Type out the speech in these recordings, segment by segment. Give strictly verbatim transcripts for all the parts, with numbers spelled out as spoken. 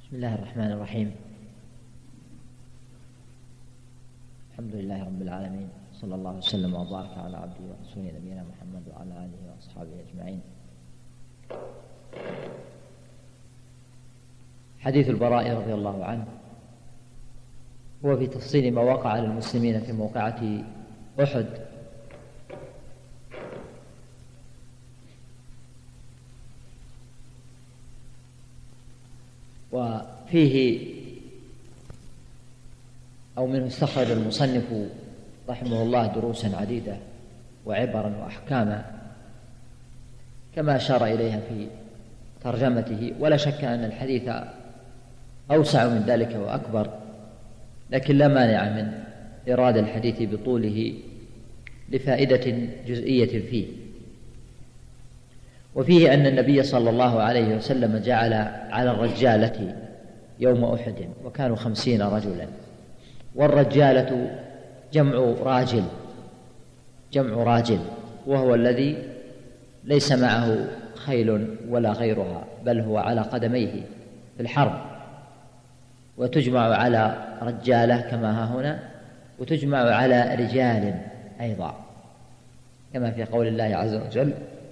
بسم الله الرحمن الرحيم. الحمد لله رب العالمين، صلى الله وسلم وبارك على عبده ورسوله نبينا محمد وعلى آله وأصحابه أجمعين. حديث البراء رضي الله عنه هو في تفصيل ما وقع للمسلمين في موقعة أحد، وفيه أو منه استخرج المصنف رحمه الله دروسا عديدة وعبرا وأحكاما كما أشار إليها في ترجمته، ولا شك أن الحديث أوسع من ذلك وأكبر، لكن لا مانع من إراد الحديث بطوله لفائدة جزئية فيه. وفيه أن النبي صلى الله عليه وسلم جعل على الرجالة يوم أحد، وكانوا خمسين رجلا، والرجالة جمع راجل جمع راجل وهو الذي ليس معه خيل ولا غيرها، بل هو على قدميه في الحرب، وتجمع على رجالة كما ها هنا، وتجمع على رجال أيضا كما في قول الله عز وجل: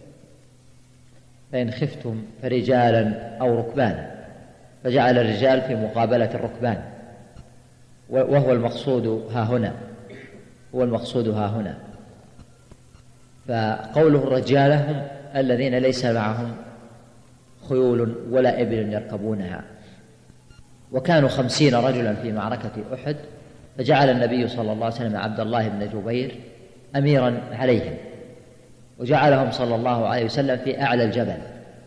فإن خفتم فرجالا أو ركبانا، فجعل الرجال في مقابلة الركبان، وهو المقصود ها هنا هو المقصود ها هنا فقوله الرجالة هم الذين ليس معهم خيول ولا إبل يركبونها. وكانوا خمسين رجلا في معركة أحد، فجعل النبي صلى الله عليه وسلم عبد الله بن جبير أميرا عليهم، وجعلهم صلى الله عليه وسلم في أعلى الجبل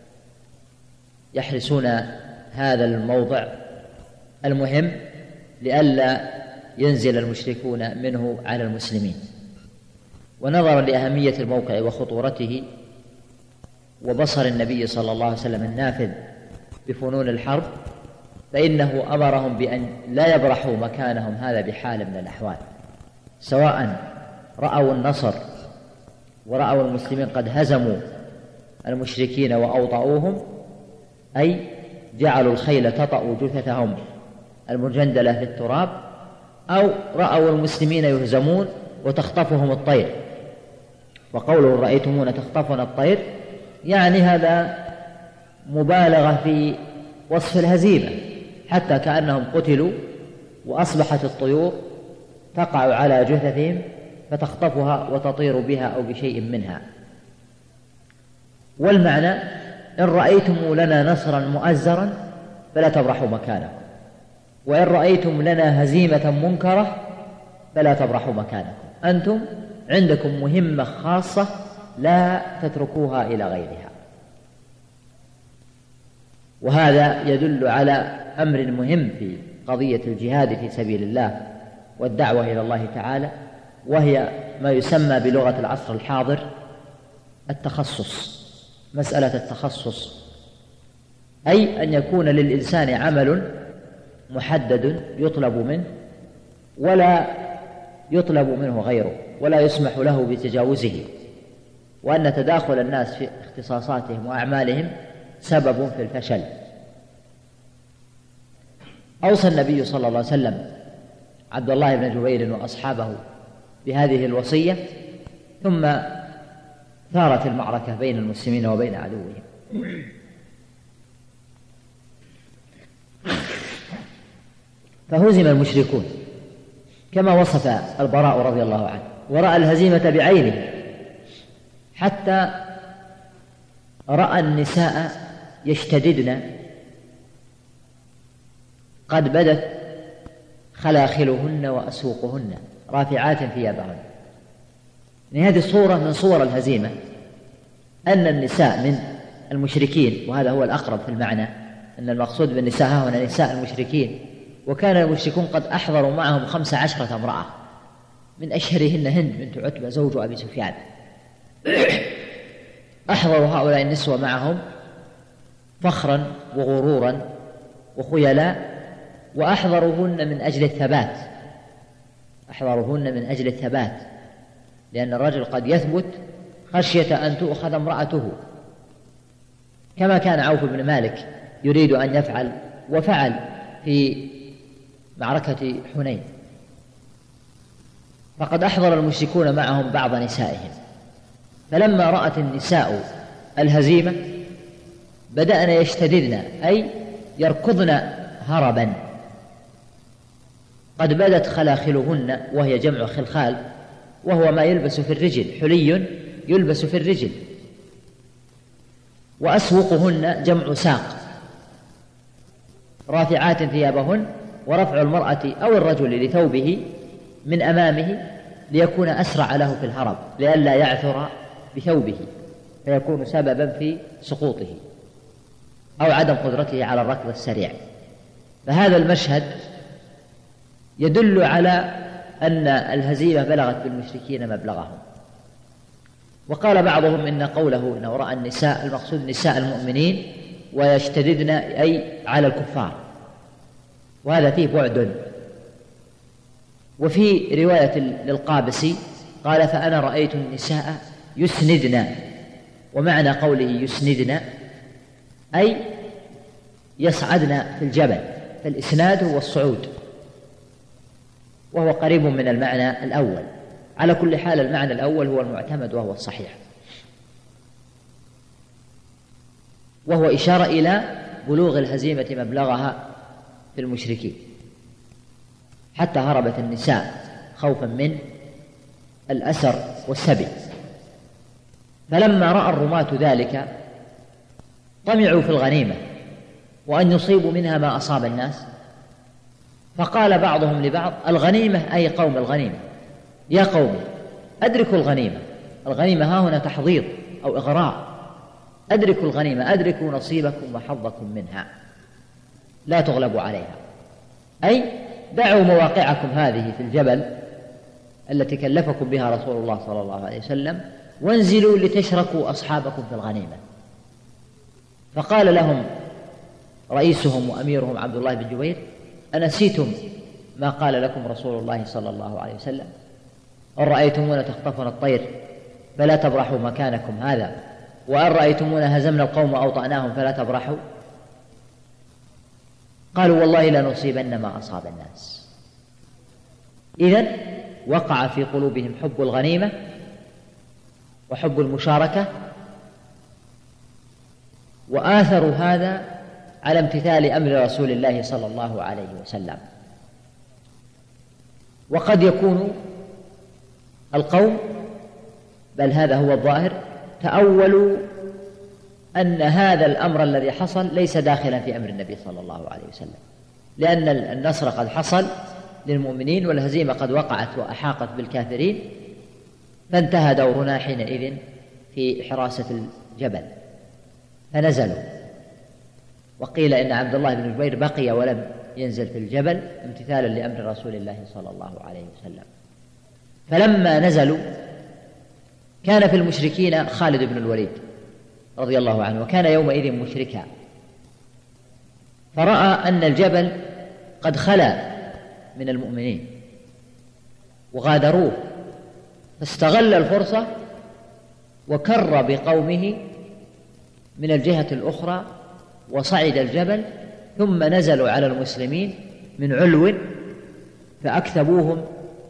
يحرسون هذا الموضع المهم لئلا ينزل المشركون منه على المسلمين. ونظرا لأهمية الموقع وخطورته وبصر النبي صلى الله عليه وسلم النافذ بفنون الحرب، فإنه أمرهم بأن لا يبرحوا مكانهم هذا بحال من الأحوال، سواء رأوا النصر ورأوا المسلمين قد هزموا المشركين وأوطأوهم، أي جعلوا الخيل تطأ جثثهم المجندلة في التراب، أو رأوا المسلمين يهزمون وتخطفهم الطير. وقوله رأيتمون تخطفنا الطير يعني هذا مبالغة في وصف الهزيمة، حتى كأنهم قتلوا وأصبحت الطيور تقع على جثثهم فتخطفها وتطير بها أو بشيء منها. والمعنى: إن رأيتم لنا نصرا مؤزرا فلا تبرحوا مكانكم، وإن رأيتم لنا هزيمة منكرة فلا تبرحوا مكانكم، أنتم عندكم مهمة خاصة لا تتركوها إلى غيرها. وهذا يدل على أمر مهم في قضية الجهاد في سبيل الله والدعوة إلى الله تعالى، وهي ما يسمى بلغة العصر الحاضر التخصص، مسألة التخصص، أي أن يكون للإنسان عمل محدد يطلب منه ولا يطلب منه غيره، ولا يسمح له بتجاوزه، وأن تداخل الناس في اختصاصاتهم وأعمالهم سبب في الفشل. أوصى النبي صلى الله عليه وسلم عبد الله بن جبير وأصحابه بهذه الوصية، ثم ثارت المعركة بين المسلمين وبين عدوهم. فهزم المشركون كما وصف البراء رضي الله عنه، ورأى الهزيمة بعينه، حتى رأى النساء يشتددن قد بدت خلاخلهن وأسوقهن رافعات ثيابهن. هذه الصورة من صور الهزيمة، أن النساء من المشركين، وهذا هو الأقرب في المعنى، أن المقصود بالنساء ها هنا نساء المشركين، وكان المشركون قد أحضروا معهم خمس عشرة امرأة، من أشهرهن هند بنت عتبة زوج أبي سفيان. أحضروا هؤلاء النسوة معهم فخرا وغرورا وخيلاء، وأحضروهن من أجل الثبات أحضروهن من أجل الثبات لأن الرجل قد يثبت خشية أن تؤخذ امرأته، كما كان عوف بن مالك يريد أن يفعل وفعل في معركة حنين، فقد أحضر المشركون معهم بعض نسائهم، فلما رأت النساء الهزيمة بدأن يشتددن، أي يركضن هربا، قد بدت خلاخلهن، وهي جمع خلخال، وهو ما يلبس في الرجل، حلي يلبس في الرجل، وأسوقهن جمع ساق، رافعات ثيابهن، ورفع المرأة أو الرجل لثوبه من أمامه ليكون أسرع له في الهرب، لئلا يعثر بثوبه فيكون سببا في سقوطه أو عدم قدرته على الركض السريع. فهذا المشهد يدل على أن الهزيمة بلغت بالمشركين مبلغهم. وقال بعضهم إن قوله إنه رأى النساء المقصود نساء المؤمنين ويشتددن أي على الكفار، وهذا فيه بعد. وفي رواية للقابسي قال فأنا رأيت النساء يسندن، ومعنى قوله يسندن أي يصعدن في الجبل، فالإسناد هو الصعود، وهو قريب من المعنى الأول. على كل حال المعنى الأول هو المعتمد وهو الصحيح، وهو إشارة إلى بلوغ الهزيمة مبلغها في المشركين، حتى هربت النساء خوفا من الأسر والسبي. فلما رأى الرماة ذلك طمعوا في الغنيمة وأن يصيبوا منها ما أصاب الناس، فقال بعضهم لبعض الغنيمة أي قوم الغنيمة، يا قوم أدركوا الغنيمة. الغنيمة ها هنا تحضيض أو إغراء، أدركوا الغنيمة، أدركوا نصيبكم وحظكم منها، لا تغلبوا عليها، أي دعوا مواقعكم هذه في الجبل التي كلفكم بها رسول الله صلى الله عليه وسلم، وانزلوا لتشركوا أصحابكم في الغنيمة. فقال لهم رئيسهم وأميرهم عبد الله بن جبير أنسيتم ما قال لكم رسول الله صلى الله عليه وسلم؟ أن رأيتمونا تخطفنا الطير فلا تبرحوا مكانكم هذا، وأن رأيتمونا هزمنا القوم وأوطأناهم فلا تبرحوا؟ قالوا والله لنصيبن ما أصاب الناس. إذن وقع في قلوبهم حب الغنيمة وحب المشاركة، وآثروا هذا على امتثال أمر رسول الله صلى الله عليه وسلم. وقد يكون القوم، بل هذا هو الظاهر، تأولوا أن هذا الأمر الذي حصل ليس داخلا في أمر النبي صلى الله عليه وسلم، لأن النصر قد حصل للمؤمنين والهزيمة قد وقعت وأحاقت بالكافرين، فانتهى دورنا حينئذ في حراسة الجبل فنزلوا. وقيل إن عبد الله بن جبير بقي ولم ينزل في الجبل امتثالا لأمر رسول الله صلى الله عليه وسلم. فلما نزلوا كان في المشركين خالد بن الوليد رضي الله عنه، وكان يومئذ مشركا، فرأى أن الجبل قد خلا من المؤمنين وغادروه، فاستغل الفرصة وكر بقومه من الجهة الأخرى وصعد الجبل، ثم نزلوا على المسلمين من علو فأكثبوهم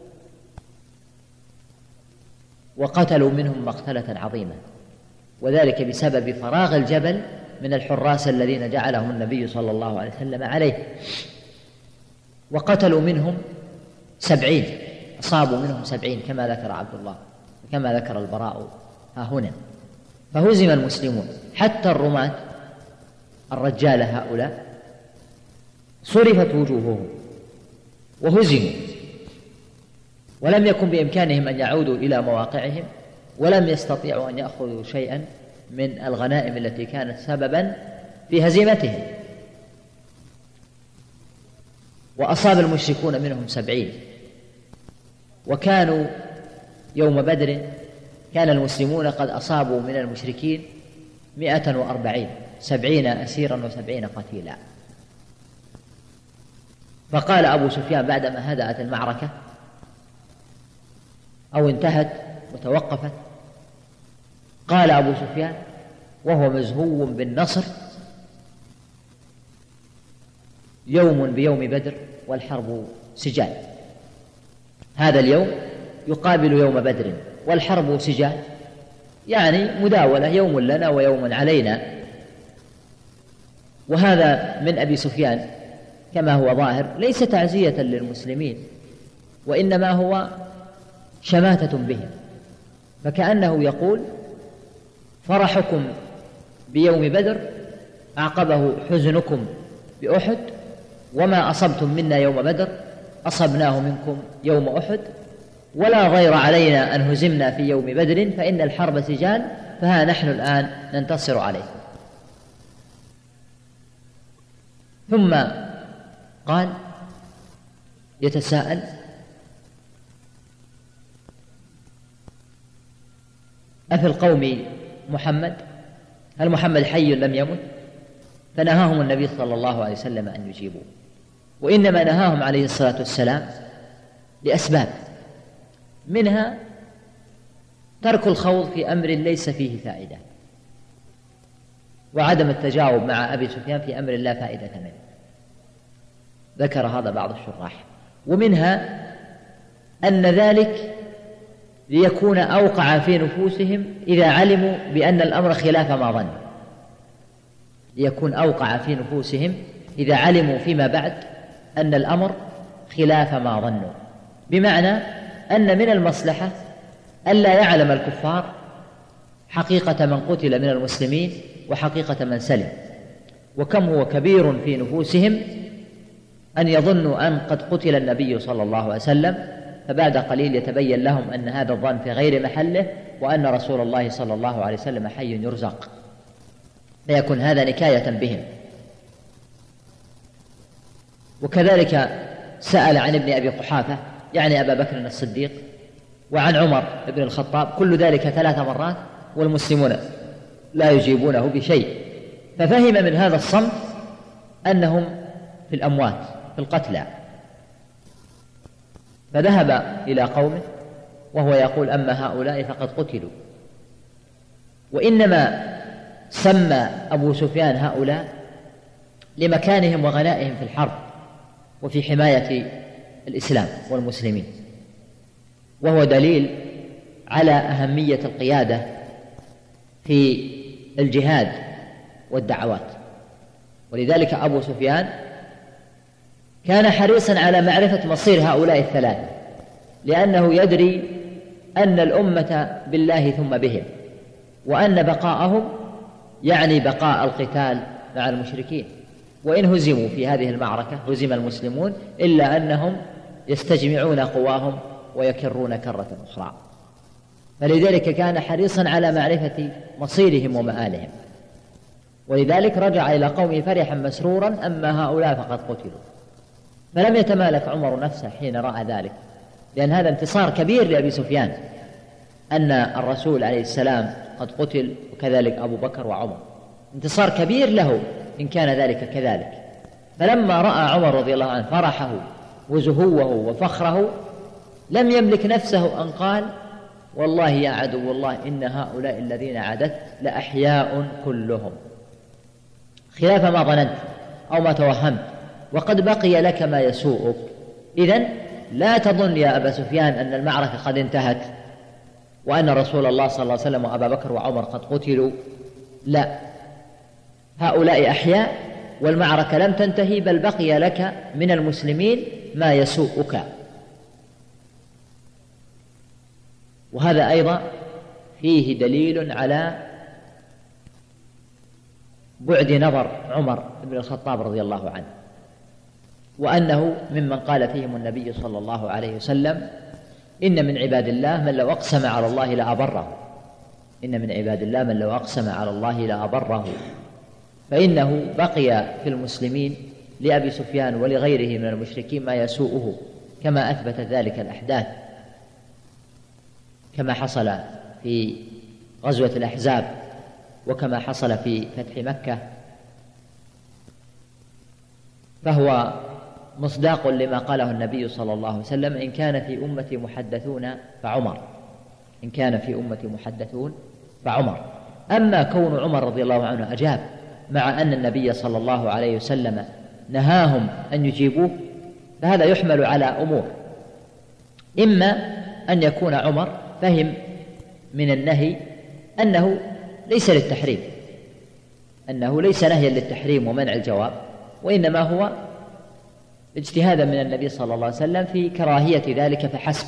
وقتلوا منهم مقتلة عظيمة، وذلك بسبب فراغ الجبل من الحراس الذين جعلهم النبي صلى الله عليه وسلم عليه. وقتلوا منهم سبعين، أصابوا منهم سبعين كما ذكر عبد الله كما ذكر البراء ها هنا. فهزم المسلمون حتى الرماة الرجال هؤلاء صرفت وجوههم وهزموا، ولم يكن بإمكانهم أن يعودوا إلى مواقعهم، ولم يستطيعوا أن يأخذوا شيئا من الغنائم التي كانت سببا في هزيمتهم. وأصاب المشركون منهم سبعين، وكانوا يوم بدر كان المسلمون قد أصابوا من المشركين مئة وأربعين، سبعين أسيرا وسبعين قتيلا. فقال أبو سفيان بعدما هدأت المعركة أو انتهت وتوقفت، قال أبو سفيان وهو مزهو بالنصر يوم بيوم بدر والحرب سجال. هذا اليوم يقابل يوم بدر والحرب سجال، يعني مداولة، يوم لنا ويوم علينا. وهذا من أبي سفيان كما هو ظاهر ليس تعزية للمسلمين، وإنما هو شماتة بهم، فكأنه يقول فرحكم بيوم بدر أعقبه حزنكم بأحد، وما أصبتم منا يوم بدر أصبناه منكم يوم أحد، ولا غير علينا أن هزمنا في يوم بدر فإن الحرب سجال، فها نحن الآن ننتصر عليه. ثم قال يتساءل: أفي القوم محمد؟ هل محمد حي لم يمت؟ فنهاهم النبي صلى الله عليه وسلم أن يجيبوا، وإنما نهاهم عليه الصلاة والسلام لأسباب، منها ترك الخوض في أمر ليس فيه فائدة، وعدم التجاوب مع أبي سفيان في أمر لا فائدة منه، ذكر هذا بعض الشراح. ومنها أن ذلك ليكون أوقع في نفوسهم إذا علموا بأن الأمر خلاف ما ظنوا، ليكون أوقع في نفوسهم إذا علموا فيما بعد أن الأمر خلاف ما ظنوا، بمعنى أن من المصلحة ألا يعلم الكفار حقيقة من قتل من المسلمين وحقيقة من سلم، وكم هو كبير في نفوسهم أن يظنوا أن قد قتل النبي صلى الله عليه وسلم، فبعد قليل يتبين لهم أن هذا الظن في غير محله، وأن رسول الله صلى الله عليه وسلم حي يرزق، فيكون هذا نكاية بهم. وكذلك سأل عن ابن أبي قحافة يعني أبا بكر الصديق، وعن عمر بن الخطاب، كل ذلك ثلاث مرات والمسلمون لا يجيبونه بشيء، ففهم من هذا الصمت أنهم في الأموات في القتلى، فذهب إلى قومه وهو يقول: أما هؤلاء فقد قتلوا. وإنما سمى أبو سفيان هؤلاء لمكانهم وغنائهم في الحرب وفي حماية الإسلام والمسلمين، وهو دليل على أهمية القيادة في الجهاد والدعوات. ولذلك أبو سفيان كان حريصا على معرفة مصير هؤلاء الثلاثة، لأنه يدري أن الأمة بالله ثم بهم، وأن بقاءهم يعني بقاء القتال مع المشركين، وإن هزموا في هذه المعركة هزم المسلمون، إلا أنهم يستجمعون قواهم ويكرون كرة أخرى. فلذلك كان حريصا على معرفة مصيرهم ومآلهم، ولذلك رجع إلى قومه فرحا مسرورا: أما هؤلاء فقد قتلوا. فلم يتمالك عمر نفسه حين رأى ذلك، لأن هذا انتصار كبير لأبي سفيان أن الرسول عليه السلام قد قتل، وكذلك أبو بكر وعمر، انتصار كبير له إن كان ذلك كذلك. فلما رأى عمر رضي الله عنه فرحه وزهوه وفخره لم يملك نفسه أن قال: والله يا عدو الله إن هؤلاء الذين عددت لأحياء كلهم، خلاف ما ظننت أو ما توهمت، وقد بقي لك ما يسوءك. إذن لا تظن يا أبا سفيان أن المعركة قد انتهت وأن رسول الله صلى الله عليه وسلم وأبا بكر وعمر قد قتلوا، لا، هؤلاء أحياء والمعركة لم تنتهي، بل بقي لك من المسلمين ما يسوءك. وهذا أيضا فيه دليل على بعد نظر عمر بن الخطاب رضي الله عنه، وأنه ممن قال فيهم النبي صلى الله عليه وسلم: إن من عباد الله من لو أقسم على الله لأبره، إن من عباد الله من لو أقسم على الله لأبره. فإنه بقي في المسلمين لأبي سفيان ولغيره من المشركين ما يسوءه، كما أثبت ذلك الأحداث، كما حصل في غزوة الأحزاب، وكما حصل في فتح مكة. فهو مصداق لما قاله النبي صلى الله عليه وسلم: إن كان في أمتي محدثون فعمر، إن كان في أمتي محدثون فعمر. أما كون عمر رضي الله عنه أجاب مع أن النبي صلى الله عليه وسلم نهاهم أن يجيبوه، فهذا يحمل على أمور: إما أن يكون عمر فهم من النهي أنه ليس للتحريم، أنه ليس نهيا للتحريم ومنع الجواب، وإنما هو اجتهادا من النبي صلى الله عليه وسلم في كراهية ذلك فحسب،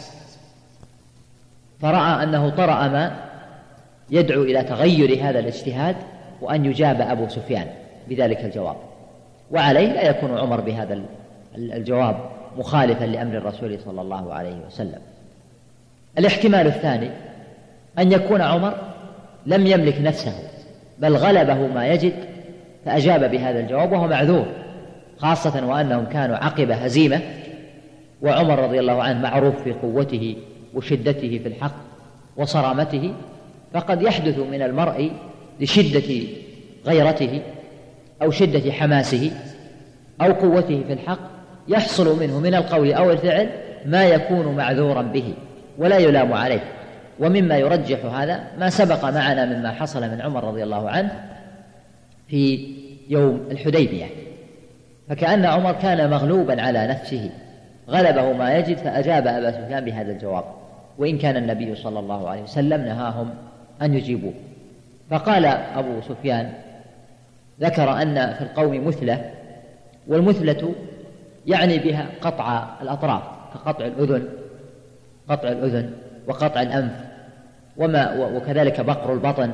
فرأى أنه طرأ ما يدعو إلى تغير هذا الاجتهاد وأن يجاب أبو سفيان بذلك الجواب، وعليه لا يكون عمر بهذا الجواب مخالفا لأمر الرسول صلى الله عليه وسلم. الاحتمال الثاني أن يكون عمر لم يملك نفسه، بل غلبه ما يجد فأجاب بهذا الجواب، وهو معذور، خاصة وأنهم كانوا عقب هزيمة، وعمر رضي الله عنه معروف في قوته وشدته في الحق وصرامته، فقد يحدث من المرء لشدة غيرته أو شدة حماسه أو قوته في الحق يحصل منه من القول أو الفعل ما يكون معذورا به ولا يلام عليه. ومما يرجح هذا ما سبق معنا مما حصل من عمر رضي الله عنه في يوم الحديبية، فكأن عمر كان مغلوبا على نفسه، غلبه ما يجد فأجاب أبا سفيان بهذا الجواب، وإن كان النبي صلى الله عليه وسلم نهاهم أن يجيبوه. فقال أبو سفيان، ذكر أن في القوم مثلة، والمثلة يعني بها قطع الأطراف كقطع الأذن، قطع الأذن وقطع الأنف، وما وكذلك بقر البطن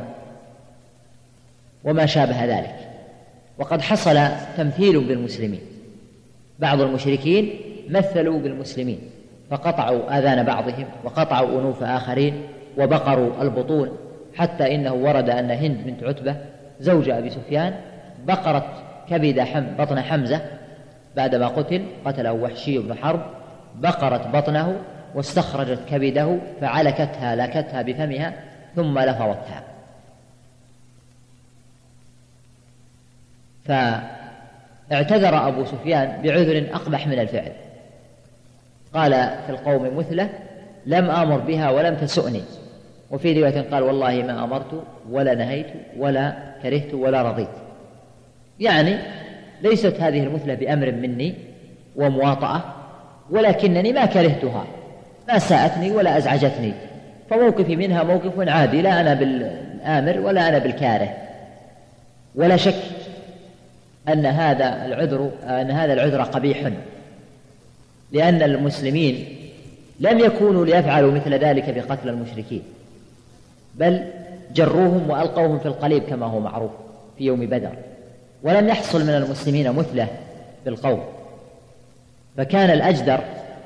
وما شابه ذلك. وقد حصل تمثيل بالمسلمين، بعض المشركين مثلوا بالمسلمين فقطعوا آذان بعضهم وقطعوا أنوف آخرين وبقروا البطون، حتى إنه ورد أن هند بنت عتبة زوج أبي سفيان بقرت كبد حم بطن حمزة بعدما قتل قتله وحشي بن حرب، بقرت بطنه واستخرجت كبده فعلكتها لكتها بفمها ثم لفظتها. فاعتذر أبو سفيان بعذر أقبح من الفعل، قال في القوم مثلة لم آمر بها ولم تسؤني، وفي رواية قال والله ما أمرت ولا نهيت ولا كرهت ولا رضيت، يعني ليست هذه المثلة بأمر مني ومواطأة، ولكنني ما كرهتها، ما ساءتني ولا أزعجتني، فموقفي منها موقف عادي، لا أنا بالآمر ولا أنا بالكاره. ولا شك أن هذا العذر أن هذا العذر قبيح، لأن المسلمين لم يكونوا ليفعلوا مثل ذلك بقتل المشركين، بل جروهم وألقوهم في القليب كما هو معروف في يوم بدر، ولم يحصل من المسلمين مثله بالقول. فكان الأجدر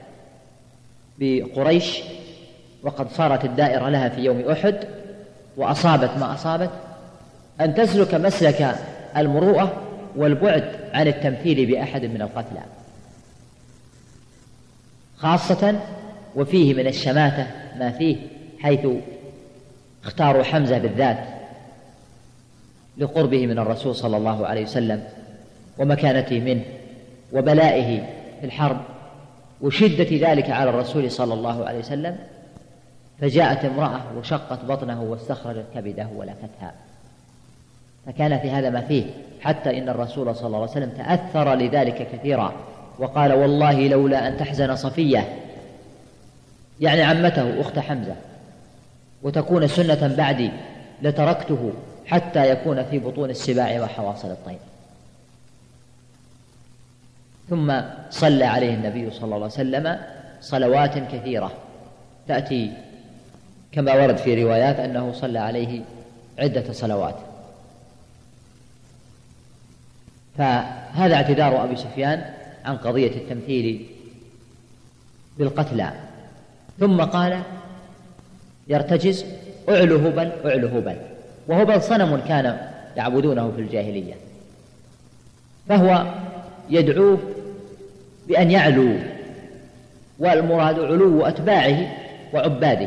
بقريش، وقد صارت الدائرة لها في يوم أحد وأصابت ما أصابت، أن تسلك مسلك المروءة والبعد عن التمثيل بأحد من القتلى، خاصة وفيه من الشماتة ما فيه، حيث اختاروا حمزة بالذات لقربه من الرسول صلى الله عليه وسلم ومكانته منه وبلائه في الحرب وشدة ذلك على الرسول صلى الله عليه وسلم، فجاءت امرأة وشقت بطنه واستخرجت كبده ولكتها، فكان في هذا ما فيه، حتى إن الرسول صلى الله عليه وسلم تأثر لذلك كثيرا وقال والله لولا أن تحزن صفية، يعني عمته أخت حمزة، وتكون سنة بعدي لتركته حتى يكون في بطون السباع وحواصل الطير. ثم صلى عليه النبي صلى الله عليه وسلم صلوات كثيرة تأتي كما ورد في روايات أنه صلى عليه عدة صلوات. فهذا اعتذار أبي سفيان عن قضية التمثيل بالقتلى. ثم قال يرتجز أعلو هبل أعلو هبل، وهبل صنم كان يعبدونه في الجاهلية، فهو يدعوه بأن يعلو، والمراد علو أتباعه وعباده.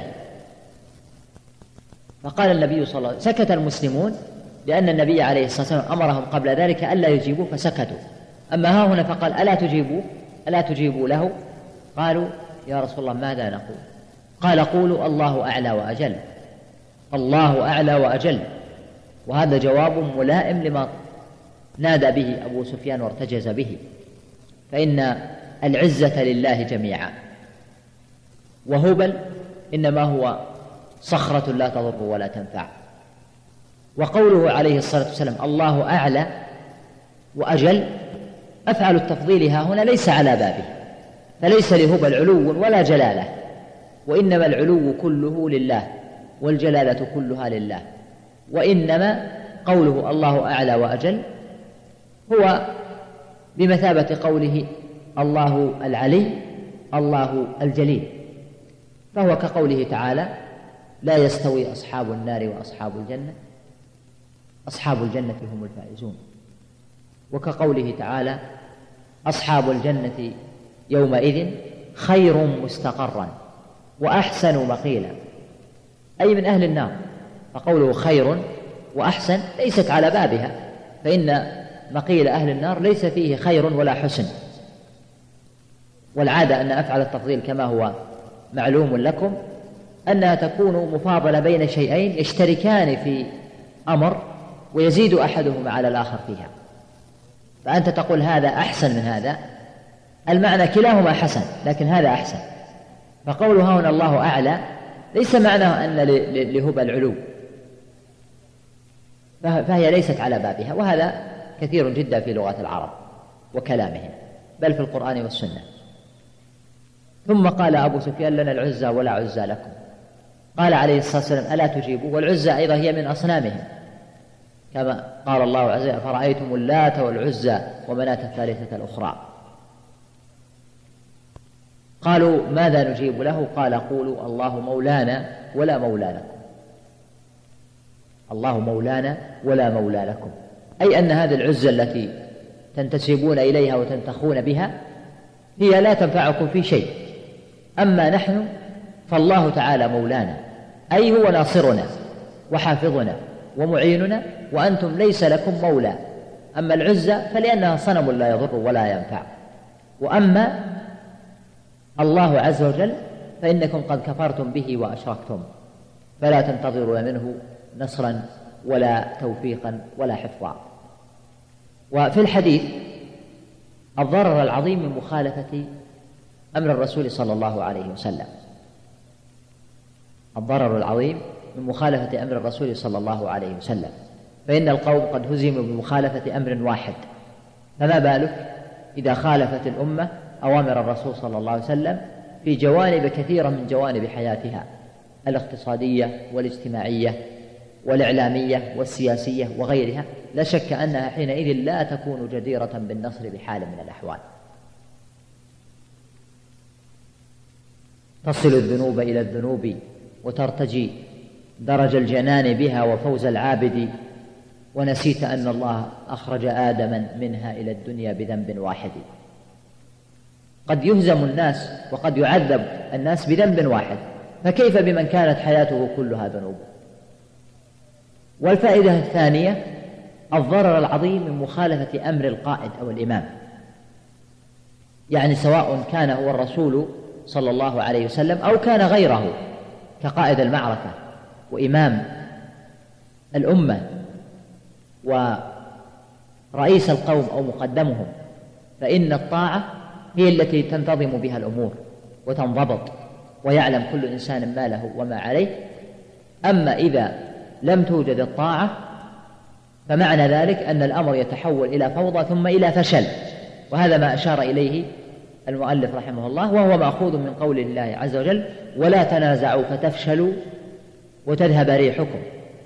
فقال النبي صلى الله عليه وسلم، سكت المسلمون لأن النبي عليه الصلاة والسلام أمرهم قبل ذلك ألا يجيبوا فسكتوا، أما ها هنا فقال ألا تجيبوا ألا تجيبوا له؟ قالوا يا رسول الله ماذا نقول؟ قال قولوا الله أعلى وأجل، الله أعلى وأجل. وهذا جواب ملائم لما نادى به أبو سفيان وارتجز به، فإن العزة لله جميعا، وهبل إنما هو صخرة لا تضر ولا تنفع. وقوله عليه الصلاة والسلام الله أعلى وأجل، أفعل التفضيل ها هنا ليس على بابه، فليس لهبل علو ولا جلالة، وإنما العلو كله لله والجلالة كلها لله. وإنما قوله الله أعلى وأجل هو بمثابة قوله الله العلي الله الجليل، فهو كقوله تعالى لا يستوي أصحاب النار وأصحاب الجنة أصحاب الجنة هم الفائزون، وكقوله تعالى أصحاب الجنة يومئذ خير مستقرا وأحسن مقيلا، أي من أهل النار. فقوله خير وأحسن ليست على بابها، فإن مقيل أهل النار ليس فيه خير ولا حسن. والعادة أن أفعل التفضيل كما هو معلوم لكم أنها تكون مفاضلة بين شيئين يشتركان في أمر ويزيد أحدهما على الآخر فيها، فأنت تقول هذا أحسن من هذا، المعنى كلاهما حسن لكن هذا أحسن. فقوله هنا الله أعلى ليس معناه أن لهبل العلو، فهي ليست على بابها، وهذا كثير جدا في لغة العرب وكلامهم، بل في القرآن والسنة. ثم قال أبو سفيان لنا العزى ولا عزى لكم، قال عليه الصلاة والسلام ألا تجيبوا؟ والعزى أيضا هي من أصنامهم، كما قال الله عز وجل فرأيتم اللات والعزى ومناة الثالثة الأخرى. قالوا ماذا نجيب له؟ قال قولوا الله مولانا ولا مولى لكم، الله مولانا ولا مولى لكم، أي أن هذه العزة التي تنتسبون إليها وتنتخون بها هي لا تنفعكم في شيء، أما نحن فالله تعالى مولانا، أي هو ناصرنا وحافظنا ومعيننا، وأنتم ليس لكم مولى. أما العزة فلأنها صنم لا يضر ولا ينفع، وأما الله عز وجل فإنكم قد كفرتم به وأشركتم، فلا تنتظروا منه نصرا ولا توفيقا ولا حفظا. وفي الحديث الضرر العظيم من مخالفة أمر الرسول صلى الله عليه وسلم، الضرر العظيم من مخالفة أمر الرسول صلى الله عليه وسلم، فإن القوم قد هزموا بمخالفة أمر واحد، فما بالك إذا خالفت الأمة أوامر الرسول صلى الله عليه وسلم في جوانب كثيرة من جوانب حياتها الاقتصادية والاجتماعية والإعلامية والسياسية وغيرها، لا شك أنها حينئذ لا تكون جديرة بالنصر بحال من الأحوال. تصل الذنوب إلى الذنوب وترتجي درج الجنان بها وفوز العابد، ونسيت أن الله أخرج آدما منها إلى الدنيا بذنب واحد. قد يهزم الناس وقد يعذب الناس بذنب واحد، فكيف بمن كانت حياته كلها ذنوب؟ والفائدة الثانية الضرر العظيم من مخالفة أمر القائد أو الإمام، يعني سواء كان هو الرسول صلى الله عليه وسلم أو كان غيره كقائد المعركة وإمام الأمة ورئيس القوم أو مقدمهم، فإن الطاعة هي التي تنتظم بها الأمور وتنضبط ويعلم كل إنسان ما له وما عليه. أما إذا لم توجد الطاعة فمعنى ذلك أن الأمر يتحول إلى فوضى ثم إلى فشل، وهذا ما أشار إليه المؤلف رحمه الله، وهو مأخوذ من قول الله عز وجل ولا تنازعوا فتفشلوا وتذهب ريحكم،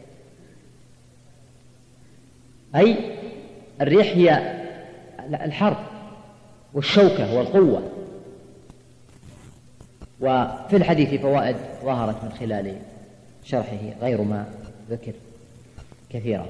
أي الريح هي الحرب والشوكة والقوة. وفي الحديث فوائد ظهرت من خلال شرحه غير ما ذكر كثيرا.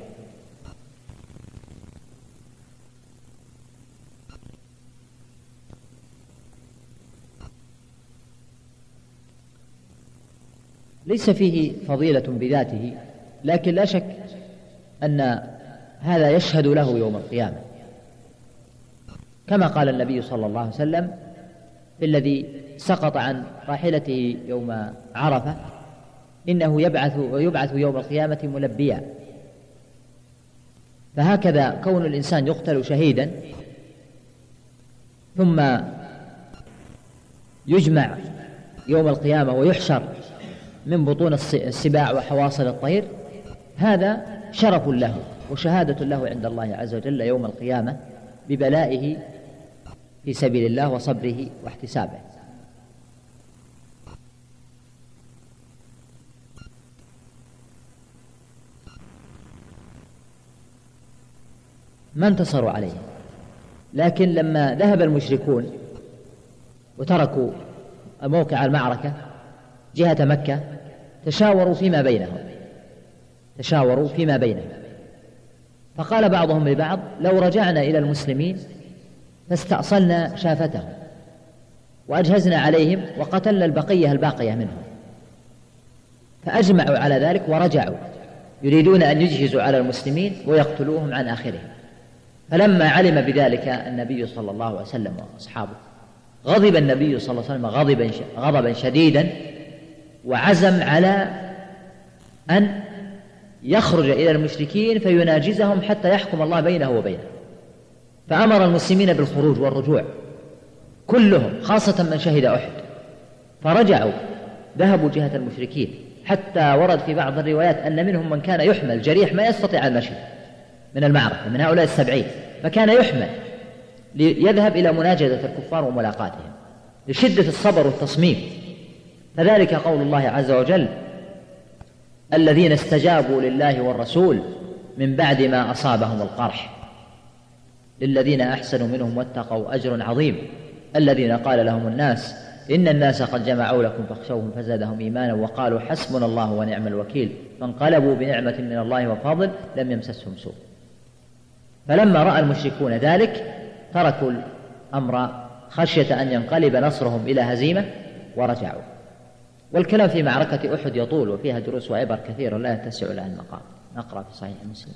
ليس فيه فضيلة بذاته، لكن لا شك أن هذا يشهد له يوم القيامة، كما قال النبي صلى الله عليه وسلم الذي سقط عن راحلته يوم عرفة إنه يبعث ويبعث يوم القيامة ملبيا. فهكذا كون الإنسان يقتل شهيدا ثم يجمع يوم القيامة ويحشر من بطون السباع وحواصل الطير، هذا شرف له وشهادة له عند الله عز وجل يوم القيامة ببلائه في سبيل الله وصبره واحتسابه. ما انتصروا عليه، لكن لما ذهب المشركون وتركوا موقع المعركة جهة مكة تشاوروا فيما بينهم تشاوروا فيما بينهم فقال بعضهم لبعض: لو رجعنا إلى المسلمين فاستأصلنا شافتهم وأجهزنا عليهم وقتلنا البقية الباقية منهم. فأجمعوا على ذلك ورجعوا يريدون أن يجهزوا على المسلمين ويقتلوهم عن آخرهم. فلما علم بذلك النبي صلى الله عليه وسلم وأصحابه غضب النبي صلى الله عليه وسلم غضبا غضبا شديدا، وعزم على أن يخرج إلى المشركين فيناجزهم حتى يحكم الله بينه وبينهم. فأمر المسلمين بالخروج والرجوع كلهم، خاصة من شهد أحد، فرجعوا ذهبوا جهة المشركين، حتى ورد في بعض الروايات أن منهم من كان يحمل جريح ما يستطيع المشي من المعركة من هؤلاء السبعين، فكان يحمل ليذهب إلى مناجدة الكفار وملاقاتهم لشدة الصبر والتصميم. فذلك قول الله عز وجل: الذين استجابوا لله والرسول من بعد ما أصابهم القرح للذين أحسنوا منهم واتقوا أجر عظيم الذين قال لهم الناس إن الناس قد جمعوا لكم فاخشوهم فزادهم إيمانا وقالوا حسبنا الله ونعم الوكيل فانقلبوا بنعمة من الله وفضل لم يمسسهم سوء. فلما رأى المشركون ذلك تركوا الأمر خشية أن ينقلب نصرهم إلى هزيمة ورجعوا. والكلام في معركة أحد يطول وفيها دروس وعبر كثيرة لا يتسع لها المقام. نقرأ في صحيح مسلم.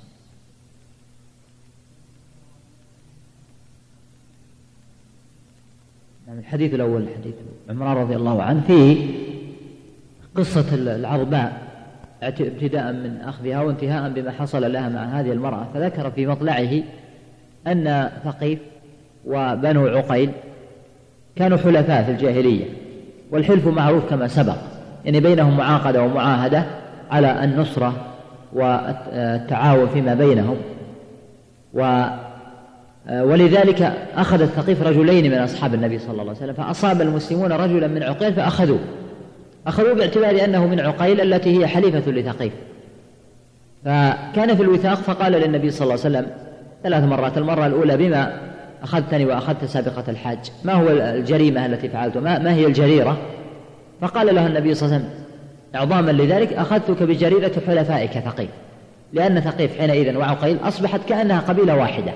الحديث الأول حديث عمران رضي الله عنه فيه قصة العرباء ابتداء من أخذها وانتهاء بما حصل لها مع هذه المرأة. فذكر في مطلعه أن ثقيف وبنو عقيل كانوا حلفاء في الجاهلية، والحلف معروف كما سبق، يعني بينهم معاقدة ومعاهدة على النصرة والتعاون فيما بينهم. و ولذلك أخذ الثقيف رجلين من أصحاب النبي صلى الله عليه وسلم، فأصاب المسلمون رجلا من عقيل فأخذوه أخذوه باعتبار أنه من عقيل التي هي حليفة لثقيف. فكان في الوثاق فقال للنبي صلى الله عليه وسلم ثلاث مرات: المرة الأولى بما أخذتني وأخذت سابقة الحاج، ما هو الجريمة التي فعلته، ما, ما هي الجريرة؟ فقال له النبي صلى الله عليه وسلم إعظاما لذلك: أخذتك بجريرة حلفائك ثقيف، لأن ثقيف حينئذ وعقيل أصبحت كأنها قبيلة واحدة،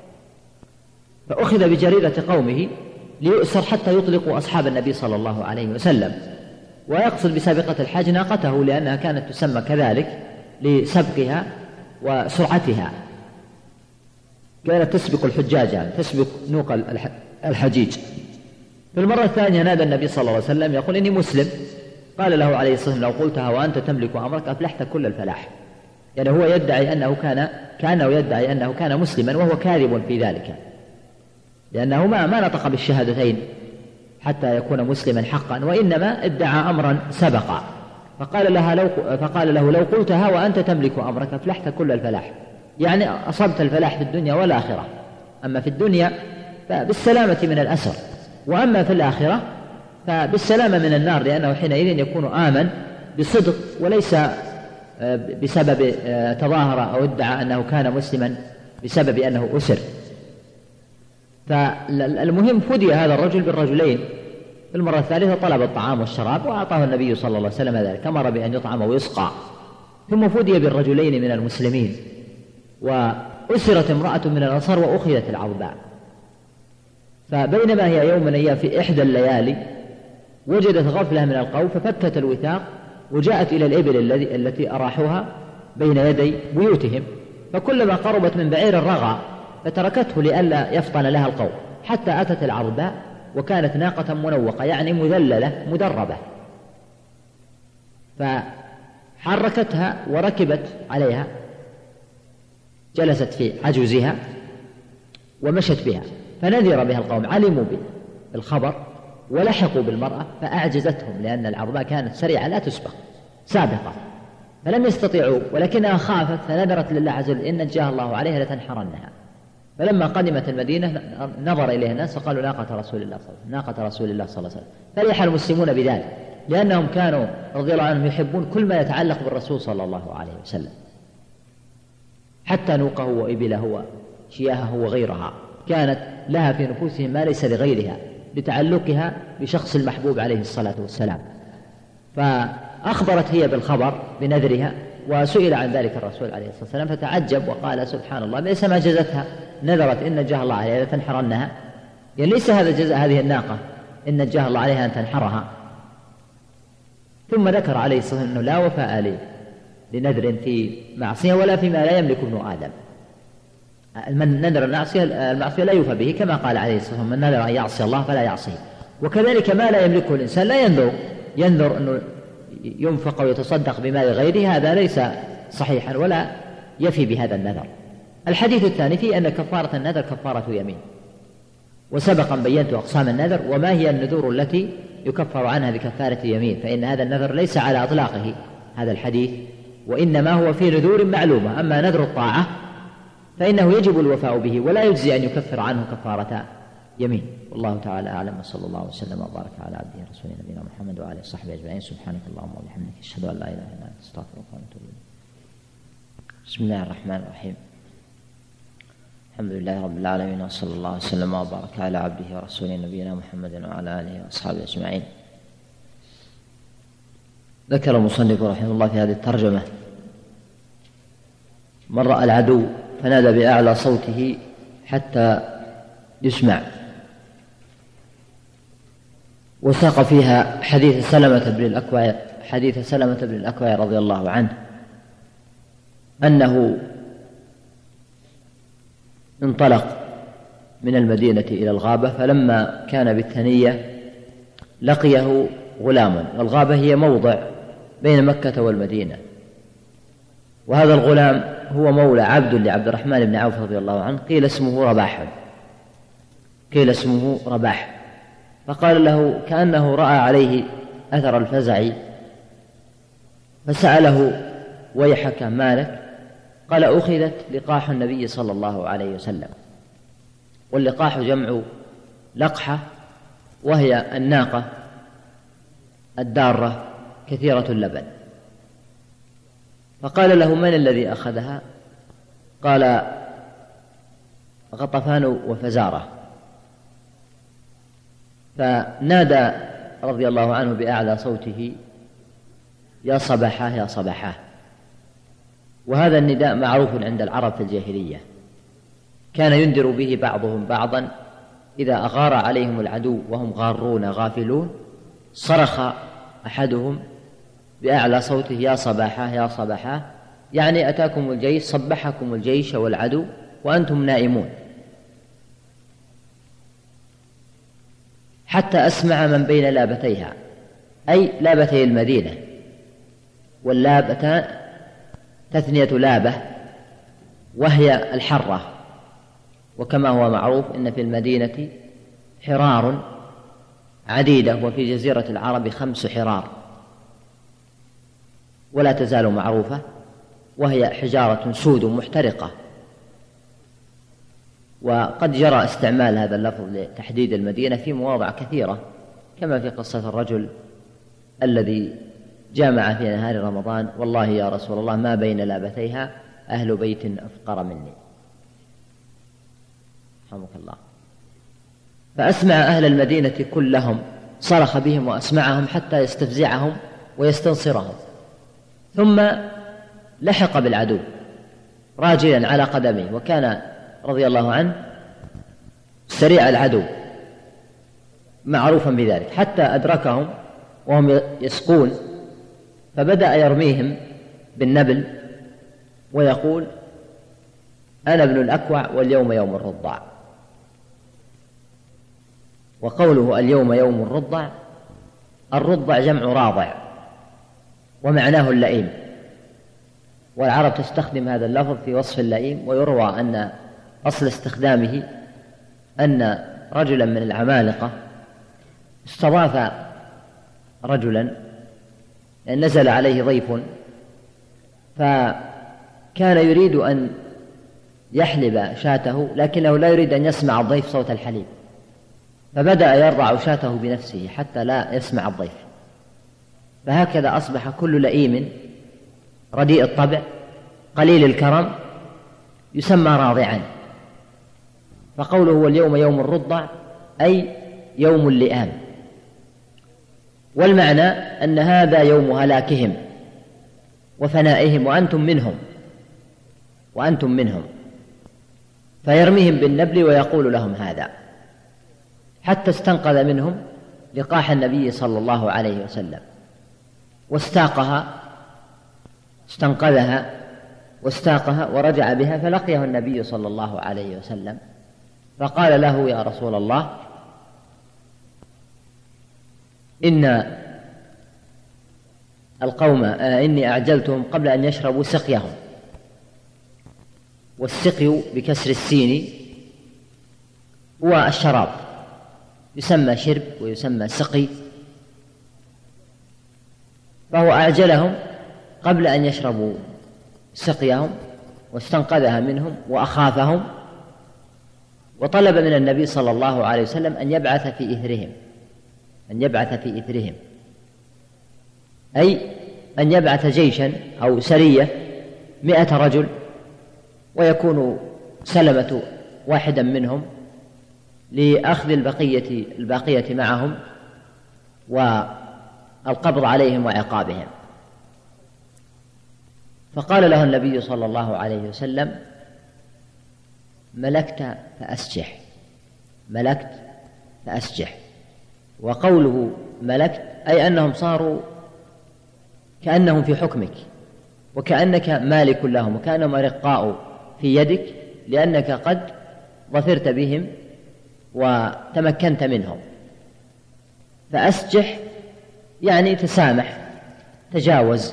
فأخذ بجريرة قومه ليؤسر حتى يطلقوا أصحاب النبي صلى الله عليه وسلم. ويقصد بسابقة الحاج ناقته لأنها كانت تسمى كذلك لسبقها وسرعتها، كانت تسبق الحجاج، يعني تسبق نوق الحجيج. في المرة الثانية نادى النبي صلى الله عليه وسلم يقول: إني مسلم. قال له عليه الصلاة والسلام: لو قلتها وأنت تملك أمرك أفلحت كل الفلاح. يعني هو يدعي أنه كان كأنه يدعي أنه كان مسلما وهو كاذب في ذلك، لأنه ما, ما نطق بالشهادتين حتى يكون مسلما حقا، وإنما ادعى أمرا سبق. فقال, لها لو فقال له: لو قلتها وأنت تملك أمرك أفلحت كل الفلاح، يعني أصبت الفلاح في الدنيا والآخرة. أما في الدنيا فبالسلامة من الأسر، وأما في الآخرة فبالسلامة من النار، لأنه حينئذ يكون آمن بصدق وليس بسبب تظاهر أو ادعى أنه كان مسلما بسبب أنه أسر. فالمهم فدي هذا الرجل بالرجلين. في المرة الثالثة طلب الطعام والشراب وأعطاه النبي صلى الله عليه وسلم ذلك، أمر بأن يطعم ويسقى. ثم فدي بالرجلين من المسلمين، وأسرت امرأة من الأنصار وأخذت العرباء. فبينما هي يوم من الأيام في إحدى الليالي وجدت غفلة من القوم ففكت الوثاق وجاءت إلى الإبل التي أراحوها بين يدي بيوتهم، فكلما قربت من بعير الرغى فتركته لئلا يفطن لها القوم، حتى أتت العرباء وكانت ناقة منوقة يعني مذللة مدربة، فحركتها وركبت عليها، جلست في عجوزها ومشت بها فنذر بها القوم، علموا بالخبر ولحقوا بالمرأة فأعجزتهم، لأن العظماء كانت سريعة لا تسبق سابقة، فلم يستطيعوا، ولكنها خافت فنذرت لله عز وجل إن نجاها الله عليها لتنحرنها. فلما قدمت المدينة نظر إليها الناس وقالوا ناقة رسول الله صلى الله عليه وسلم، ناقة رسول الله صلى الله عليه وسلم. فرح المسلمون بذلك، لأنهم كانوا رضي الله عنهم يحبون كل ما يتعلق بالرسول صلى الله عليه وسلم، حتى نوقه وإبله وشياهه وغيرها كانت لها في نفوسهم ما ليس لغيرها، لتعلقها بشخص المحبوب عليه الصلاة والسلام. فأخبرت هي بالخبر بنذرها، وسئل عن ذلك الرسول عليه الصلاة والسلام فتعجب وقال سبحان الله، ليس ما جزتها، نذرت إن نجاها الله عليها لتنحرنها، يعني ليس هذا جزاء هذه الناقة إن نجاها الله عليها أن تنحرها. ثم ذكر عليه الصلاة والسلام أنه لا وفاء لي لنذر في معصية ولا فيما لا يملك ابن آدم. من نذر المعصية لا يوفى به، كما قال عليه الصلاة والسلام من نذر أن يعصي الله فلا يعصيه. وكذلك ما لا يملكه الإنسان لا ينذر ينذر أنه ينفق ويتصدق بمال غيره، هذا ليس صحيحا ولا يفي بهذا النذر. الحديث الثاني فيه أن كفارة النذر كفارة يمين، وسبقا بينت أقسام النذر وما هي النذور التي يكفر عنها بكفارة يمين، فإن هذا النذر ليس على أطلاقه هذا الحديث، وإنما هو في نذور معلومة. أما نذر الطاعة فإنه يجب الوفاء به ولا يجزي أن يكفر عنه كفارة يمين. والله تعالى أعلم، وصلى الله وسلم وبارك على عبده ورسوله نبينا محمد وآله وصحبه أجمعين. سبحانك اللهم وبحمدك، أشهد أن لا إله إلا أنت، أستغفرك وأتوب إليك. بسم الله الرحمن الرحيم. الحمد لله رب العالمين، وصلى الله وسلم وبارك على عبده ورسوله نبينا محمد وعلى آله وأصحابه أجمعين. ذكر المصنف رحمه الله في هذه الترجمة من رأى العدو فنادى بأعلى صوته حتى يسمع، وساق فيها حديث سلمة بن الأكوع حديث سلمة بن الأكوع رضي الله عنه أنه انطلق من المدينة إلى الغابة، فلما كان بالثنية لقيه غلام، والغابة هي موضع بين مكة والمدينة، وهذا الغلام هو مولى عبد لعبد الرحمن بن عوف رضي الله عنه، قيل اسمه رباح قيل اسمه رباح فقال له كأنه رأى عليه أثر الفزع، فسأله ويحك مالك؟ قال أخذت لقاح النبي صلى الله عليه وسلم. واللقاح جمع لقحة، وهي الناقة الدارة كثيرة اللبن. فقال له من الذي أخذها؟ قال غطفان وفزارة. فنادى رضي الله عنه بأعلى صوته يا صباحاه يا صباحاه. وهذا النداء معروف عند العرب في الجاهلية، كان ينذر به بعضهم بعضا إذا أغار عليهم العدو وهم غارون غافلون، صرخ أحدهم بأعلى صوته يا صباحاه يا صباحاه، يعني أتاكم الجيش، صبحكم الجيش والعدو وأنتم نائمون، حتى أسمع من بين لابتيها، أي لابتي المدينة. واللابتان تثنية لابة وهي الحرة، وكما هو معروف إن في المدينة حرار عديدة، وفي جزيرة العرب خمس حرار ولا تزال معروفة، وهي حجارة سود محترقة. وقد جرى استعمال هذا اللفظ لتحديد المدينة في مواضع كثيرة، كما في قصة الرجل الذي جامع في نهار رمضان والله يا رسول الله ما بين لابتيها أهل بيت أفقر مني، رحمك الله. فأسمع أهل المدينة كلهم، صرخ بهم وأسمعهم حتى يستفزعهم ويستنصرهم، ثم لحق بالعدو راجلا على قدمه، وكان رضي الله عنه سريع العدو معروفا بذلك، حتى أدركهم وهم يسقون، فبدأ يرميهم بالنبل ويقول أنا ابن الأكوع واليوم يوم الرضع. وقوله اليوم يوم الرضع، الرضع جمع راضع ومعناه اللئيم، والعرب تستخدم هذا اللفظ في وصف اللئيم، ويروى أن أصل استخدامه أن رجلا من العمالقة استضاف رجلا نزل عليه ضيف، فكان يريد أن يحلب شاته لكنه لا يريد أن يسمع الضيف صوت الحليب، فبدأ يرضع شاته بنفسه حتى لا يسمع الضيف. فهكذا أصبح كل لئيم رديء الطبع قليل الكرم يسمى راضعا. فقوله واليوم يوم الرضع أي يوم اللئام، والمعنى أن هذا يوم هلاكهم وفنائهم وأنتم منهم وأنتم منهم فيرميهم بالنبل ويقول لهم هذا، حتى استنقذ منهم لقاح النبي صلى الله عليه وسلم واستاقها استنقذها واستاقها ورجع بها، فلقيه النبي صلى الله عليه وسلم فقال له يا رسول الله إن القوم إني أعجلتهم قبل أن يشربوا سقيهم. والسقي بكسر السين هو الشراب، يسمى شرب ويسمى سقي، فهو أعجلهم قبل أن يشربوا سقيهم واستنقذها منهم وأخافهم، وطلب من النبي صلى الله عليه وسلم أن يبعث في إثرهم أن يبعث في إثرهم أي أن يبعث جيشا أو سرية مئة رجل، ويكون سلمة واحدا منهم لأخذ البقية الباقية معهم والقبض عليهم وعقابهم. فقال له النبي صلى الله عليه وسلم ملكت فأسجح ملكت فأسجح. وقوله ملكت أي أنهم صاروا كأنهم في حكمك وكأنك مالك لهم وكأنهم رقاء في يدك، لأنك قد ظفرت بهم وتمكنت منهم. فأسجح يعني تسامح تجاوز،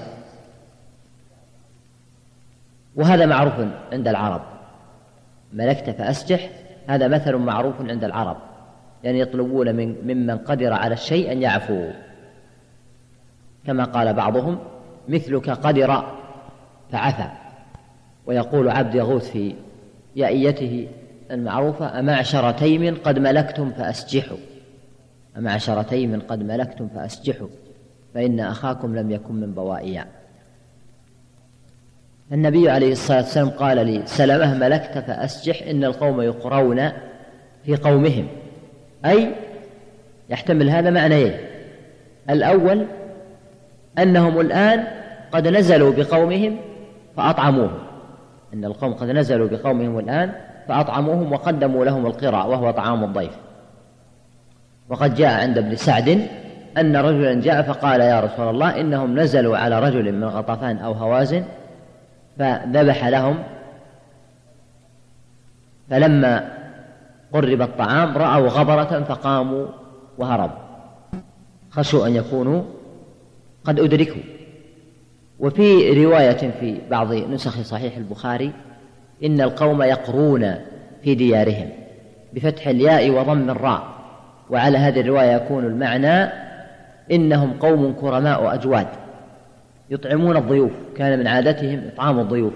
وهذا معروف عند العرب. ملكت فأسجح هذا مثل معروف عند العرب، يعني يطلبون من ممن قدر على الشيء أن يعفو، كما قال بعضهم مثلك قدر فعفى. ويقول عبد يغوث في يائيته المعروفة أمعشر تيم قد ملكتم فأسجحوا أمعشر تيم قد ملكتم فأسجحوا فإن أخاكم لم يكن من بوائيا. النبي عليه الصلاة والسلام قال لسلمة ملكت فأسجح إن القوم يقرون في قومهم، أي يحتمل هذا معنيين: الأول أنهم الآن قد نزلوا بقومهم فأطعموهم، إن القوم قد نزلوا بقومهم الآن فأطعموهم وقدموا لهم القراء وهو طعام الضيف. وقد جاء عند ابن سعد أن رجلا جاء فقال يا رسول الله إنهم نزلوا على رجل من غطفان أو هوازن فذبح لهم، فلما قرب الطعام رأوا غبرة فقاموا وهربوا، خشوا أن يكونوا قد أدركوا. وفي رواية في بعض نسخ صحيح البخاري إن القوم يقرون في ديارهم بفتح الياء وضم الراء، وعلى هذه الرواية يكون المعنى إنهم قوم كرماء أجواد يطعمون الضيوف، كان من عادتهم إطعام الضيوف،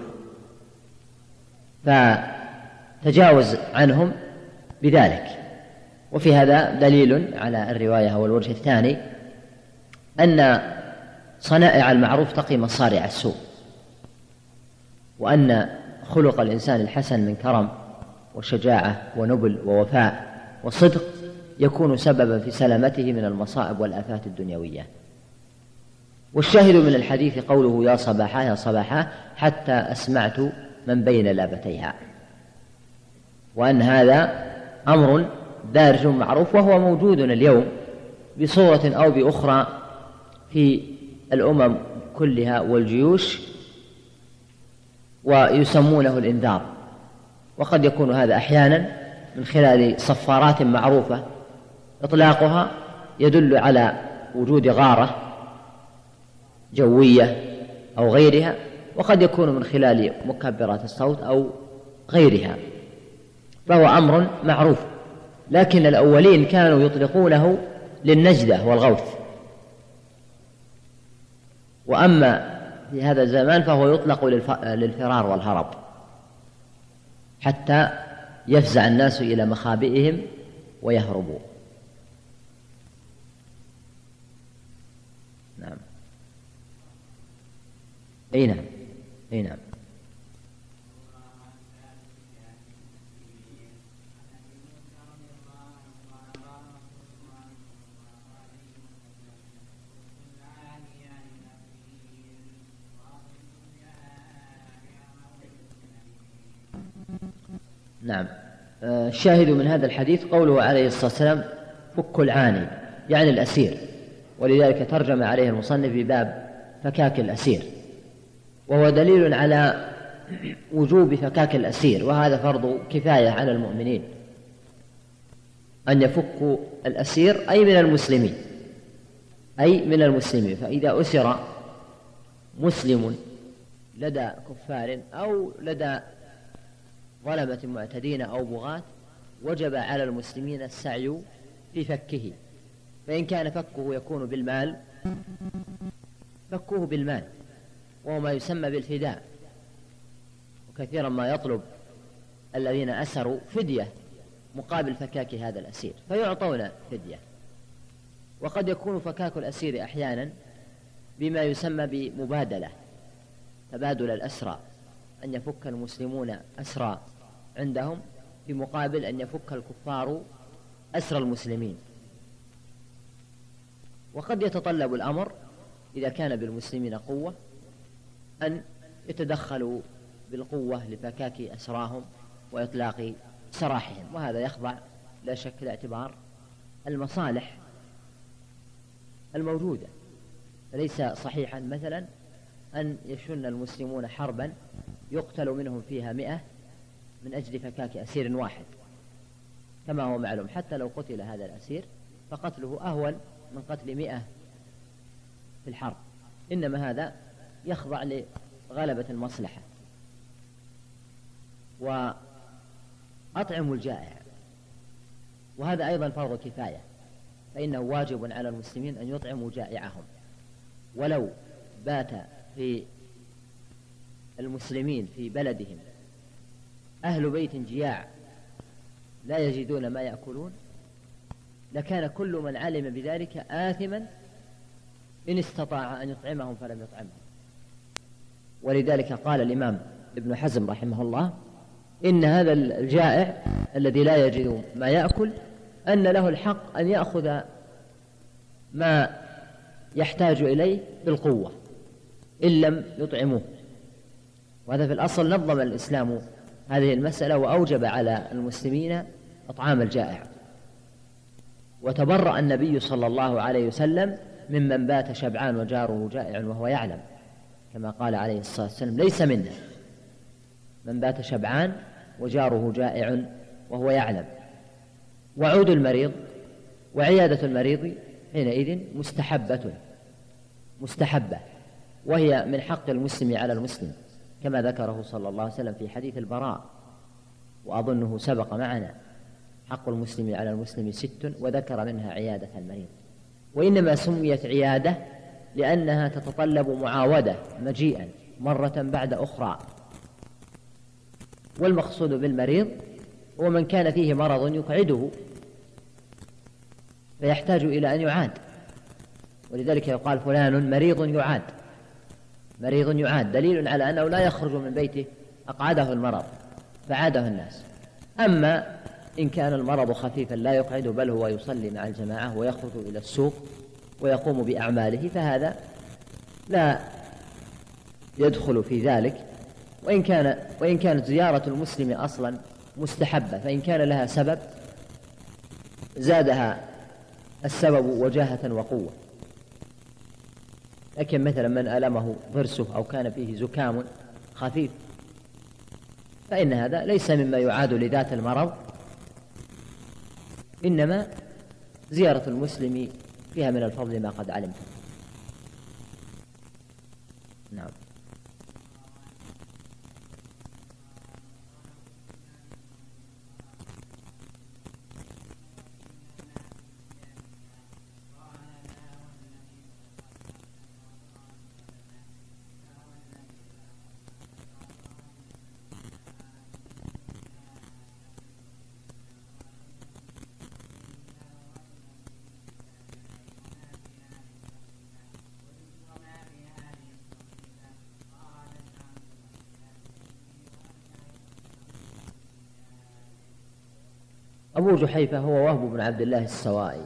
فتجاوز عنهم بذلك. وفي هذا دليل على الرواية والوجه الثاني أن صنائع المعروف تقي مصارع السوء، وأن خلق الإنسان الحسن من كرم وشجاعة ونبل ووفاء وصدق يكون سببا في سلامته من المصائب والآفات الدنيوية. والشاهد من الحديث قوله يا صباحا يا صباحا حتى أسمعت من بين لابتيها، وأن هذا أمر دارج معروف وهو موجود اليوم بصورة أو بأخرى في الأمم كلها والجيوش، ويسمونه الإنذار. وقد يكون هذا أحيانا من خلال صفارات معروفة إطلاقها يدل على وجود غارة جوية أو غيرها، وقد يكون من خلال مكبرات الصوت أو غيرها، فهو أمر معروف لكن الأولين كانوا يطلقونه للنجدة والغوث، وأما في هذا الزمان فهو يطلق للفرار والهرب حتى يفزع الناس إلى مخابئهم ويهربوا. نعم. أي نعم. أي نعم. نعم. الشاهد من هذا الحديث قوله عليه الصلاة والسلام فك العاني، يعني الأسير، ولذلك ترجم عليه المصنف بباب فكاك الأسير، وهو دليل على وجوب فكاك الأسير، وهذا فرض كفاية على المؤمنين أن يفكوا الأسير أي من المسلمين، أي من المسلمين. فإذا أسر مسلم لدى كفار أو لدى ظلمة معتدين أو بغاة وجب على المسلمين السعي في فكه، فإن كان فكه يكون بالمال فكوه بالمال، وهو ما يسمى بالفداء، وكثيرا ما يطلب الذين أسروا فدية مقابل فكاك هذا الأسير فيعطون فدية. وقد يكون فكاك الأسير أحيانا بما يسمى بمبادلة، تبادل الأسرى، أن يفك المسلمون أسرى عندهم في مقابل أن يفك الكفار أسرى المسلمين. وقد يتطلب الأمر إذا كان بالمسلمين قوة أن يتدخلوا بالقوة لفكاك أسراهم وإطلاق سراحهم، وهذا يخضع لا شك لاعتبار المصالح الموجودة. فليس صحيحا مثلا أن يشن المسلمون حربا يقتل منهم فيها مئة من أجل فكاك أسير واحد، كما هو معلوم حتى لو قتل هذا الأسير فقتله أهون من قتل مئة في الحرب، إنما هذا يخضع لغلبة المصلحة. وأطعموا الجائع، وهذا أيضا فرض كفاية، فإنه واجب على المسلمين أن يطعموا جائعهم، ولو بات في المسلمين في بلدهم أهل بيت جياع لا يجدون ما يأكلون لكان كل من علم بذلك آثما إن استطاع أن يطعمهم فلم يطعمهم. ولذلك قال الإمام ابن حزم رحمه الله إن هذا الجائع الذي لا يجد ما يأكل أن له الحق أن يأخذ ما يحتاج إليه بالقوة إن لم يطعموه. وهذا في الأصل نظم الإسلام هذه المسألة وأوجب على المسلمين إطعام الجائع. وتبرأ النبي صلى الله عليه وسلم ممن بات شبعان وجاره جائع وهو يعلم، كما قال عليه الصلاة والسلام ليس منا من بات شبعان وجاره جائع وهو يعلم. وعود المريض وعيادة المريض حينئذ مستحبة مستحبة وهي من حق المسلم على المسلم، كما ذكره صلى الله عليه وسلم في حديث البراء، وأظنه سبق معنا: حق المسلم على المسلم ست، وذكر منها عيادة المريض. وإنما سميت عيادة لأنها تتطلب معاودة مجيئا مرة بعد أخرى. والمقصود بالمريض هو من كان فيه مرض يقعده فيحتاج إلى أن يعاد، ولذلك يقال فلان مريض يعاد، مريض يعاد، دليل على أنه لا يخرج من بيته أقعده المرض فعاده الناس. أما إن كان المرض خفيفا لا يقعد بل هو يصلي مع الجماعة ويخرج إلى السوق ويقوم بأعماله فهذا لا يدخل في ذلك، وإن كان وإن كانت زيارة المسلم أصلا مستحبة، فإن كان لها سبب زادها السبب وجاهة وقوة. لكن مثلا من ألمه ضرسه أو كان فيه زكام خفيف فإن هذا ليس مما يعاد لذات المرض، إنما زيارة المسلم فيها من الفضل ما قد علمت. نعم. أبو جحيفة هو وهب بن عبد الله السوائي،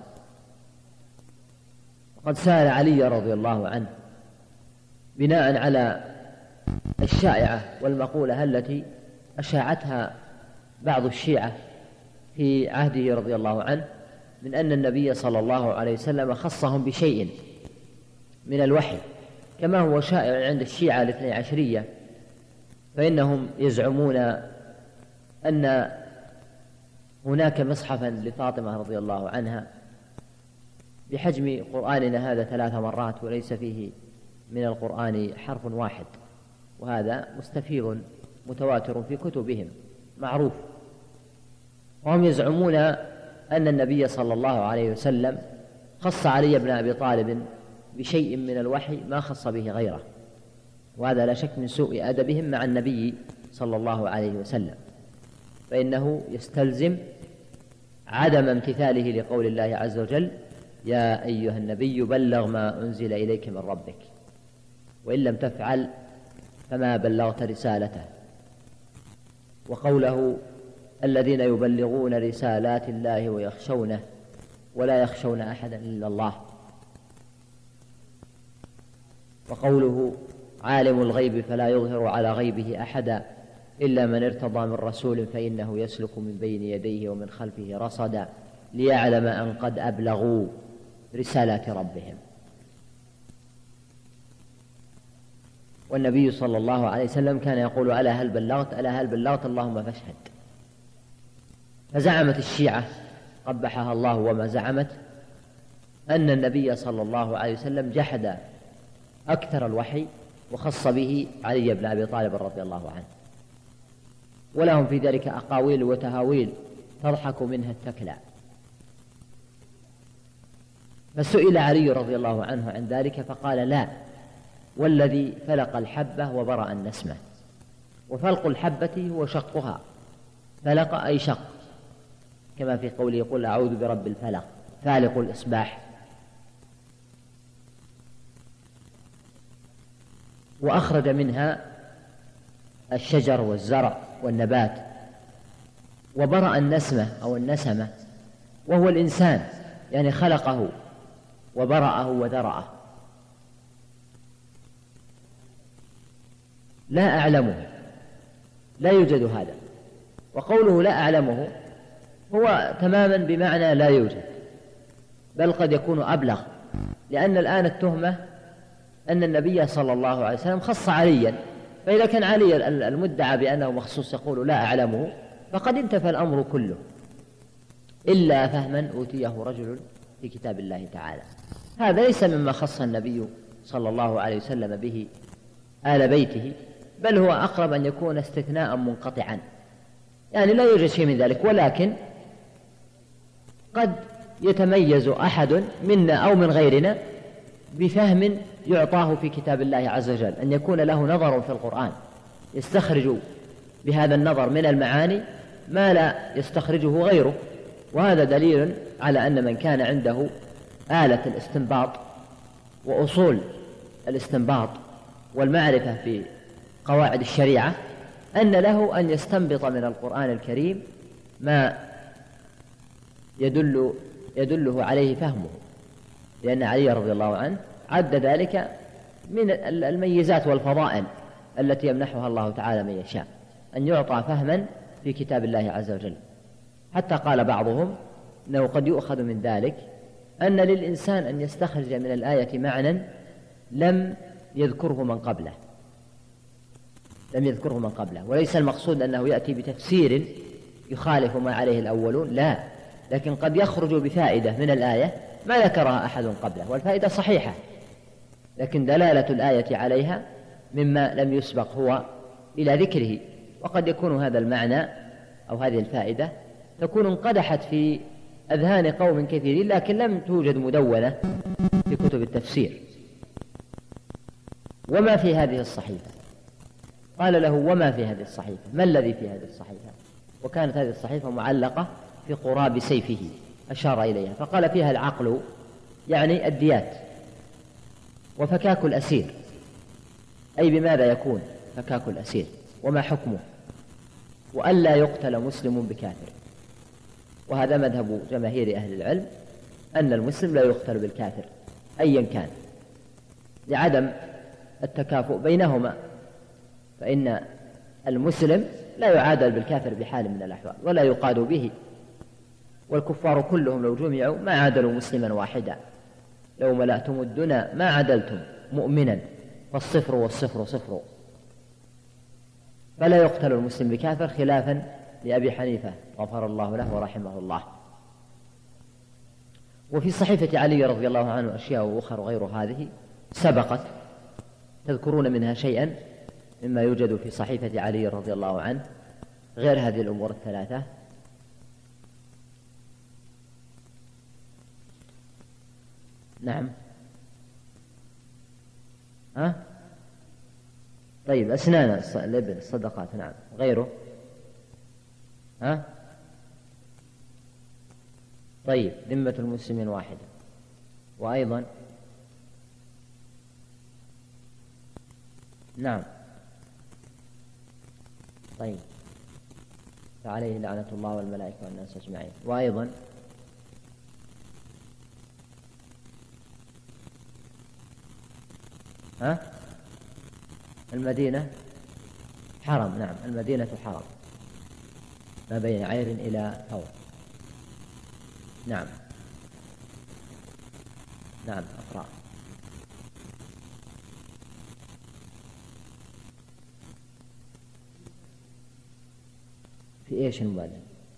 وقد سأل علي رضي الله عنه بناء على الشائعة والمقولة التي أشاعتها بعض الشيعة في عهده رضي الله عنه من أن النبي صلى الله عليه وسلم خصهم بشيء من الوحي، كما هو شائع عند الشيعة الاثني عشرية، فإنهم يزعمون أن هناك مصحفا لفاطمة رضي الله عنها بحجم قرآننا هذا ثلاث مرات وليس فيه من القرآن حرف واحد، وهذا مستفيض متواتر في كتبهم معروف. وهم يزعمون أن النبي صلى الله عليه وسلم خص علي بن أبي طالب بشيء من الوحي ما خص به غيره، وهذا لا شك من سوء أدبهم مع النبي صلى الله عليه وسلم، فإنه يستلزم عدم امتثاله لقول الله عز وجل: يا أيها النبي بلغ ما أنزل إليك من ربك، وإن لم تفعل فما بلغت رسالته. وقوله: الذين يبلغون رسالات الله ويخشونه ولا يخشون أحدا إلا الله. وقوله: عالم الغيب فلا يظهر على غيبه أحدا إلا من ارتضى من رسول فإنه يسلك من بين يديه ومن خلفه رصدا ليعلم أن قد أبلغوا رسالات ربهم. والنبي صلى الله عليه وسلم كان يقول: ألا هل بلغت ألا هل بلغت اللهم فاشهد. فزعمت الشيعة قبحها الله وما زعمت أن النبي صلى الله عليه وسلم جحد أكثر الوحي وخص به علي بن أبي طالب رضي الله عنه، ولهم في ذلك أقاويل وتهاويل تضحك منها الثكلى. فسئل علي رضي الله عنه عن ذلك فقال: لا، والذي فلق الحبة وبرأ النسمة. وفلق الحبة هو شقها، فلق أي شق، كما في قوله: يقول: أعوذ برب الفلق فالق الإصباح. وأخرج منها الشجر والزرع والنبات. وبرأ النسمة أو النسمة وهو الإنسان، يعني خلقه وبرأه وذرأه. لا أعلمه، لا يوجد هذا. وقوله لا أعلمه هو تماما بمعنى لا يوجد، بل قد يكون أبلغ، لأن الآن التهمة أن النبي صلى الله عليه وسلم خص عليا، فإذا كان علي المدعى بأنه مخصوص يقول لا أعلمه فقد انتفى الأمر كله، إلا فهما أوتيه رجل في كتاب الله تعالى. هذا ليس مما خص النبي صلى الله عليه وسلم به آل بيته، بل هو أقرب أن يكون استثناء منقطعا، يعني لا يوجد شيء من ذلك. ولكن قد يتميز أحد منا أو من غيرنا بفهم يعطاه في كتاب الله عز وجل، أن يكون له نظر في القرآن يستخرج بهذا النظر من المعاني ما لا يستخرجه غيره. وهذا دليل على أن من كان عنده آلة الاستنباط وأصول الاستنباط والمعرفة في قواعد الشريعة أن له أن يستنبط من القرآن الكريم ما يدل يدله عليه فهمه، لأن علي رضي الله عنه عد ذلك من الميزات والفضائل التي يمنحها الله تعالى من يشاء، أن يعطى فهما في كتاب الله عز وجل. حتى قال بعضهم أنه قد يؤخذ من ذلك أن للإنسان أن يستخرج من الآية معنى لم يذكره من قبله لم يذكره من قبله وليس المقصود أنه يأتي بتفسير يخالف ما عليه الأولون، لا، لكن قد يخرج بفائدة من الآية ما ذكرها أحد قبله، والفائدة صحيحة، لكن دلالة الآية عليها مما لم يسبق هو إلى ذكره. وقد يكون هذا المعنى أو هذه الفائدة تكون انقدحت في أذهان قوم كثيرين لكن لم توجد مدونة في كتب التفسير. وما في هذه الصحيفة؟ قال له: وما في هذه الصحيفة؟ ما الذي في هذه الصحيفة؟ وكانت هذه الصحيفة معلقة في قراب سيفه، أشار إليها فقال: فيها العقل، يعني الديات، وفكاك الأسير، أي بماذا يكون فكاك الأسير، وما حكمه، وألا يقتل مسلم بكافر. وهذا مذهب جماهير أهل العلم أن المسلم لا يقتل بالكافر أيا كان، لعدم التكافؤ بينهما، فإن المسلم لا يعادل بالكافر بحال من الأحوال ولا يقاد به، والكفار كلهم لو جمعوا ما عادلوا مسلما واحدا، لو ملأتم الدنا ما عدلتم مؤمنا، فالصفر والصفر صفر. فلا يقتل المسلم بكافر خلافا لأبي حنيفة غفر الله له ورحمه الله. وفي صحيفة علي رضي الله عنه أشياء أخرى غير هذه سبقت، تذكرون منها شيئا مما يوجد في صحيفة علي رضي الله عنه غير هذه الأمور الثلاثة؟ نعم. ها؟ طيب أسنان الابن الصدقات، نعم. غيره؟ ها؟ طيب ذمة المسلمين واحدة، وأيضا نعم. طيب فعليه لعنة الله والملائكة والناس أجمعين، وأيضا ها؟ المدينة حرم، نعم المدينة حرم ما بين عير إلى ثور، نعم. نعم أقرأ. في إيش المبادئ؟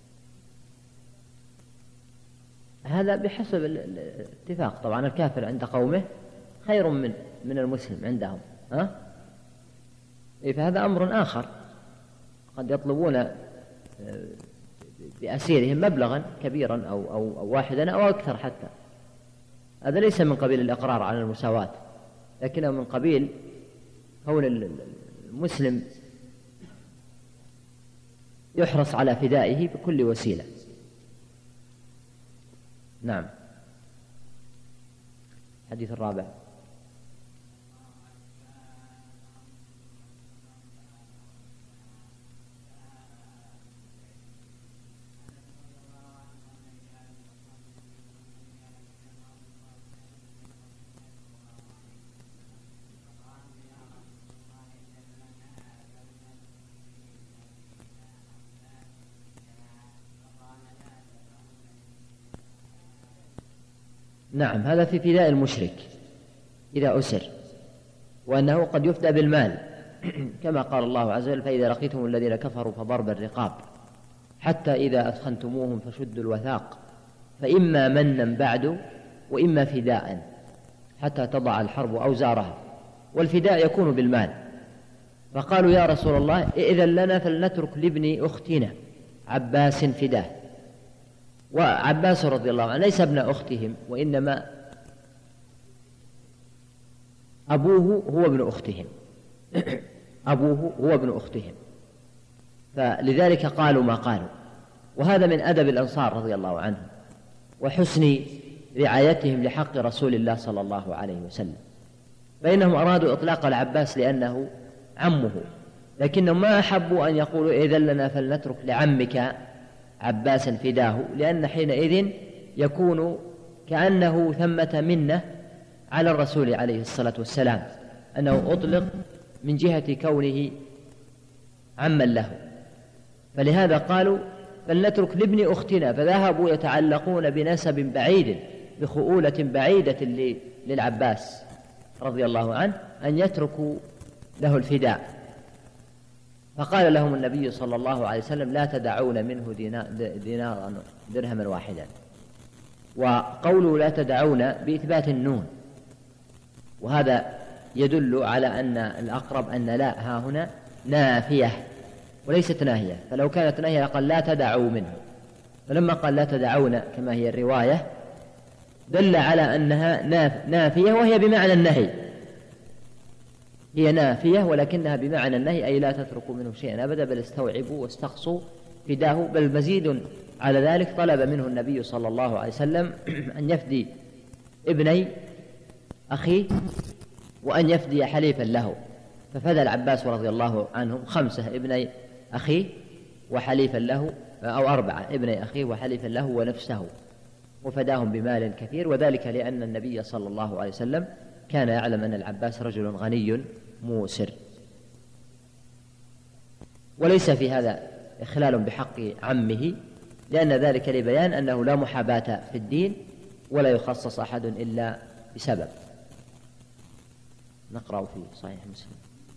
هذا بحسب الاتفاق طبعا، الكافر عند قومه خير من من المسلم عندهم، ها؟ إيه، فهذا أمر آخر، قد يطلبون بأسيرهم مبلغا كبيرا أو, أو, أو واحدا أو أكثر حتى، هذا ليس من قبيل الإقرار على المساواة، لكنه من قبيل كون المسلم يحرص على فدائه بكل وسيلة. نعم. الحديث الرابع. نعم، هذا في فداء المشرك إذا أسر، وأنه قد يفدى بالمال كما قال الله عز وجل: فإذا لقيتم الذين كفروا فضرب الرقاب حتى إذا أثخنتموهم فشدوا الوثاق فإما منا بعد وإما فداء حتى تضع الحرب أوزارها. والفداء يكون بالمال، فقالوا: يا رسول الله إذن لنا فلنترك لابن أختنا عباس فداه. وعباس رضي الله عنه ليس ابن أختهم، وإنما أبوه هو ابن أختهم أبوه هو ابن أختهم، فلذلك قالوا ما قالوا. وهذا من أدب الأنصار رضي الله عنهم وحسن رعايتهم لحق رسول الله صلى الله عليه وسلم، فإنهم أرادوا إطلاق العباس لأنه عمه، لكنهم ما أحبوا أن يقولوا: إذن لنا فلنترك لعمك عباسا فداه، لأن حينئذ يكون كأنه ثمة منة على الرسول عليه الصلاة والسلام، أنه أطلق من جهة كونه عما له. فلهذا قالوا: فلنترك لابن أختنا، فذهبوا يتعلقون بنسب بعيد بخؤولة بعيدة للعباس رضي الله عنه أن يتركوا له الفداء. فقال لهم النبي صلى الله عليه وسلم: لا تدعون منه دينارا درهما واحدا. وقوله لا تدعون بإثبات النون، وهذا يدل على أن الأقرب أن لا ها هنا نافية وليست ناهية، فلو كانت ناهية قال لا تدعوا منه، فلما قال لا تدعون كما هي الرواية دل على أنها نافية، وهي بمعنى النهي، هي نافية ولكنها بمعنى النهي، أي لا تتركوا منه شيئا أبدا، بل استوعبوا واستقصوا فداه. بل مزيد على ذلك طلب منه النبي صلى الله عليه وسلم أن يفدي ابني أخيه وأن يفدي حليفا له، ففدى العباس رضي الله عنه خمسة: ابني أخيه وحليفا له أو أربعة ابني أخيه وحلف له ونفسه وفداهم بمال كثير، وذلك لأن النبي صلى الله عليه وسلم كان يعلم أن العباس رجل غني موسر. وليس في هذا إخلال بحق عمه، لأن ذلك لبيان أنه لا محاباة في الدين ولا يخصص أحد إلا بسبب. نقرأ في صحيح مسلم.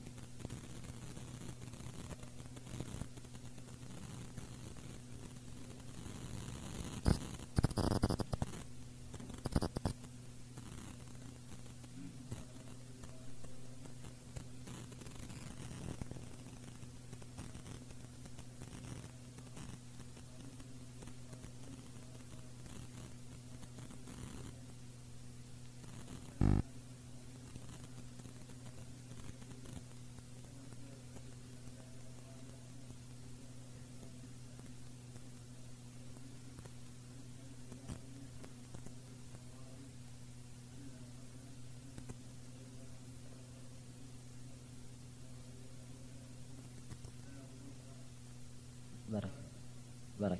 بارك بارك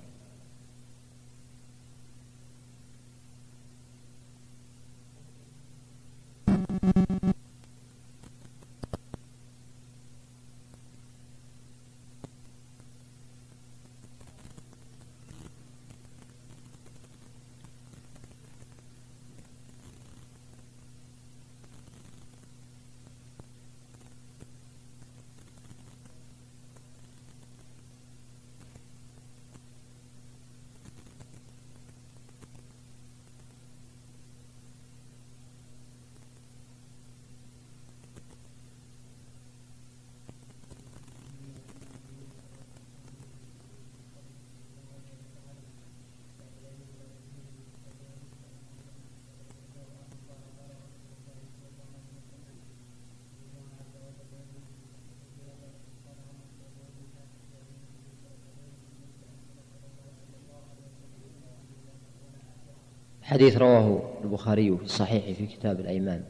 حديث رواه البخاري في الصحيح في كتاب الأيمان،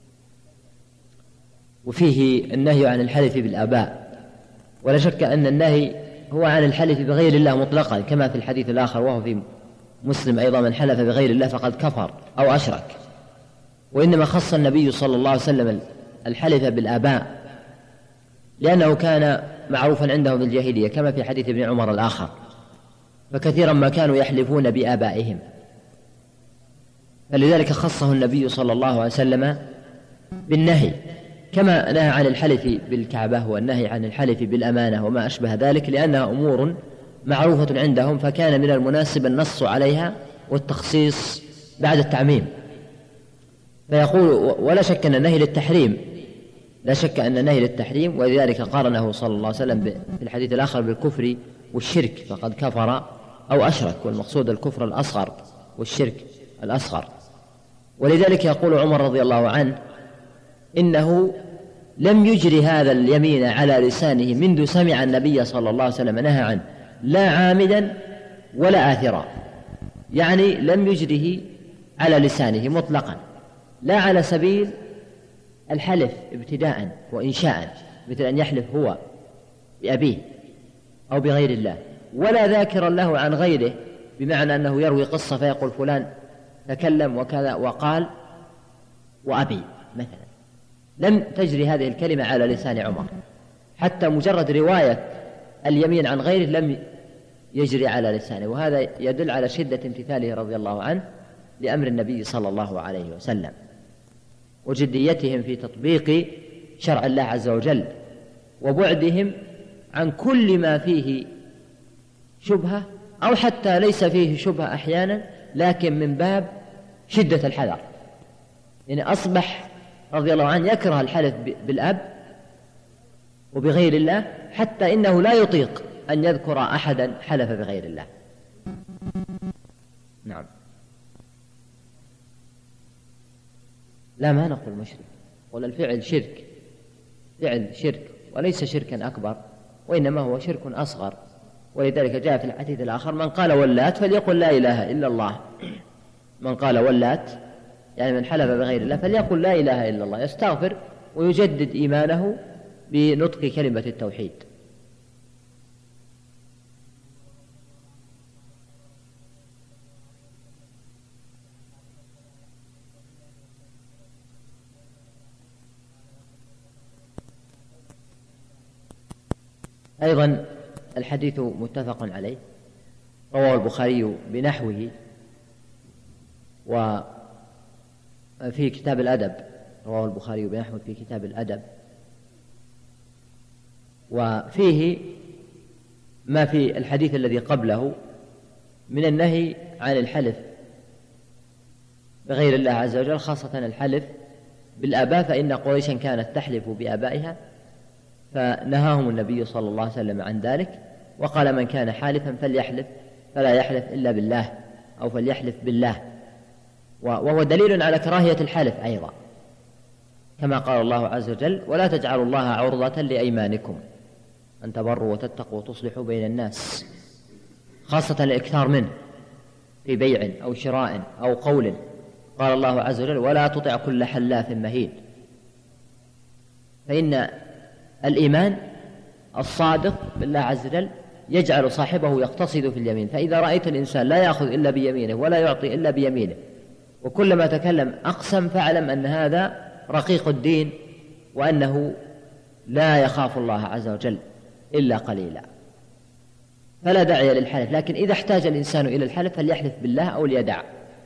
وفيه النهي عن الحلف بالآباء. ولا شك أن النهي هو عن الحلف بغير الله مطلقا، كما في الحديث الآخر وهو في مسلم أيضا: من حلف بغير الله فقد كفر أو أشرك. وإنما خص النبي صلى الله عليه وسلم الحلف بالآباء لأنه كان معروفا عنده بالجاهلية، كما في حديث ابن عمر الآخر، فكثيرا ما كانوا يحلفون بآبائهم، فلذلك خصه النبي صلى الله عليه وسلم بالنهي، كما نهى عن الحلف بالكعبة والنهي عن الحلف بالأمانة وما أشبه ذلك، لأنها أمور معروفة عندهم، فكان من المناسب النص عليها والتخصيص بعد التعميم. فيقول: ولا شك أن النهي للتحريم، لا شك أن النهي للتحريم، ولذلك قارنه صلى الله عليه وسلم في الحديث الآخر بالكفر والشرك، فقد كفر أو أشرك، والمقصود الكفر الأصغر والشرك الأصغر. ولذلك يقول عمر رضي الله عنه: إنه لم يجري هذا اليمين على لسانه منذ سمع النبي صلى الله عليه وسلم نهى عنه، لا عامدا ولا آثرا، يعني لم يجره على لسانه مطلقا، لا على سبيل الحلف ابتداء وإنشاء، مثل أن يحلف هو بأبيه أو بغير الله، ولا ذاكرا له عن غيره، بمعنى أنه يروي قصة فيقول فلان تكلم وكذا وقال وأبي مثلا، لم تجري هذه الكلمة على لسان عمر، حتى مجرد رواية اليمين عن غيره لم يجري على لسانه. وهذا يدل على شدة امتثاله رضي الله عنه لأمر النبي صلى الله عليه وسلم، وجديتهم في تطبيق شرع الله عز وجل، وبعدهم عن كل ما فيه شبهة أو حتى ليس فيه شبهة أحيانا، لكن من باب شدة الحذر. يعني أصبح رضي الله عنه يكره الحلف بالأب وبغير الله، حتى إنه لا يطيق أن يذكر أحدا حلف بغير الله. نعم. لا، ما نقول مشرك، ولا الفعل شرك، فعل شرك وليس شركا أكبر، وإنما هو شرك أصغر. ولذلك جاء في الحديث الآخر: من قال ولات فليقل لا إله إلا الله. من قال ولات يعني من حلف بغير الله فليقل لا إله إلا الله، يستغفر ويجدد إيمانه بنطق كلمة التوحيد. أيضا الحديث متفق عليه، رواه البخاري بنحوه، وفي كتاب الأدب، رواه البخاري بنحوه في كتاب الأدب، وفيه ما في الحديث الذي قبله من النهي عن الحلف بغير الله عز وجل، خاصة الحلف بالآباء، فإن قريشا كانت تحلف بآبائها فنهاهم النبي صلى الله عليه وسلم عن ذلك، وقال من كان حالفا فليحلف فلا يحلف إلا بالله أو فليحلف بالله، وهو دليل على كراهية الحلف أيضا، كما قال الله عز وجل ولا تجعلوا الله عرضة لأيمانكم أن تبروا وتتقوا وتصلحوا بين الناس، خاصة الإكثار منه في بيع أو شراء أو قول. قال الله عز وجل ولا تطع كل حلاف مهين، فإن الإيمان الصادق بالله عز وجل يجعل صاحبه يقتصد في اليمين، فإذا رأيت الإنسان لا يأخذ إلا بيمينه ولا يعطي إلا بيمينه وكلما تكلم أقسم، فاعلم أن هذا رقيق الدين وأنه لا يخاف الله عز وجل إلا قليلا، فلا داعي للحلف. لكن إذا احتاج الإنسان إلى الحلف فليحلف بالله أو ليدع،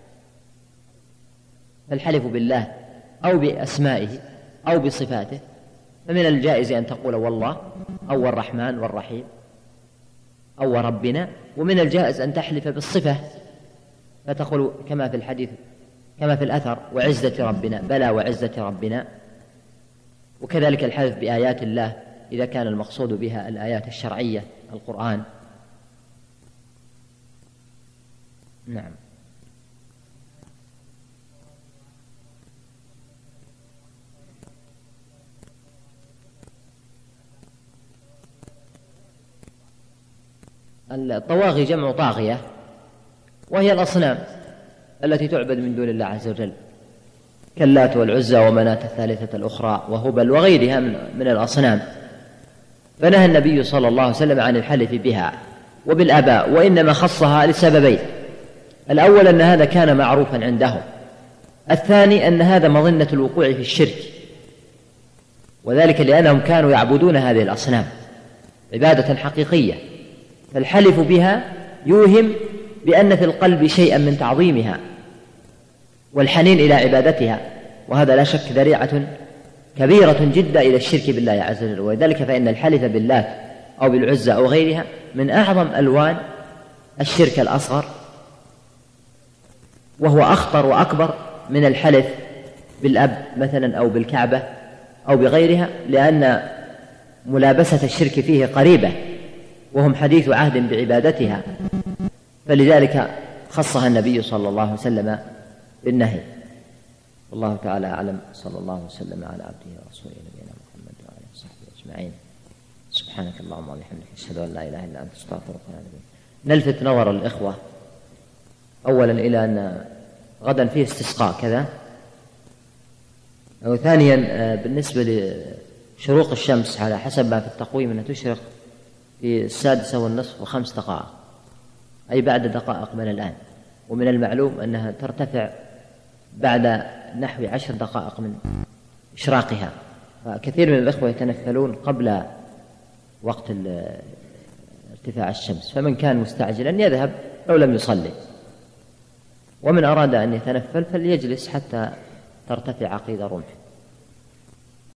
فالحلف بالله أو بأسمائه أو بصفاته، فمن الجائز أن تقول والله أو الرحمن والرحيم أو ربنا، ومن الجائز أن تحلف بالصفة فتقول كما في الحديث كما في الأثر وعزة ربنا، بلى وعزة ربنا. وكذلك الحلف بآيات الله إذا كان المقصود بها الآيات الشرعية القرآن. نعم. الطواغي جمع طاغية، وهي الأصنام التي تعبد من دون الله عز وجل، كاللات والعزى ومناة الثالثة الأخرى وهبل وغيرها من, من الأصنام. فنهى النبي صلى الله عليه وسلم عن الحلف بها وبالآباء، وإنما خصها لسببين: الأول أن هذا كان معروفا عندهم، الثاني أن هذا مظنة الوقوع في الشرك، وذلك لأنهم كانوا يعبدون هذه الأصنام عبادة حقيقية، فالحلف بها يوهم بأن في القلب شيئا من تعظيمها والحنين إلى عبادتها، وهذا لا شك ذريعة كبيرة جدا إلى الشرك بالله عز وجل. ولذلك فإن الحلف بالله أو بالعزى أو غيرها من أعظم ألوان الشرك الأصغر، وهو أخطر وأكبر من الحلف بالأب مثلا أو بالكعبة أو بغيرها، لأن ملابسة الشرك فيه قريبة وهم حديث عهد بعبادتها، فلذلك خصها النبي صلى الله عليه وسلم بالنهي. والله تعالى أعلم، صلى الله وسلم على عبده ورسوله نبينا محمد وعلى آله وصحبه أجمعين. سبحانك اللهم وبحمدك أشهد أن لا إله إلا أنت أستغفرك وأتوب إليك. نلفت نظر الإخوة أولا إلى أن غدا فيه استسقاء كذا، وثانيا بالنسبة لشروق الشمس على حسب ما في التقويم أنها تشرق في السادسة والنصف وخمس دقائق، أي بعد دقائق من الآن، ومن المعلوم أنها ترتفع بعد نحو عشر دقائق من إشراقها، فكثير من الأخوة يتنفلون قبل وقت ارتفاع الشمس، فمن كان مستعجلا يذهب لو لم يصلي، ومن أراد أن يتنفل فليجلس حتى ترتفع قيد رمح.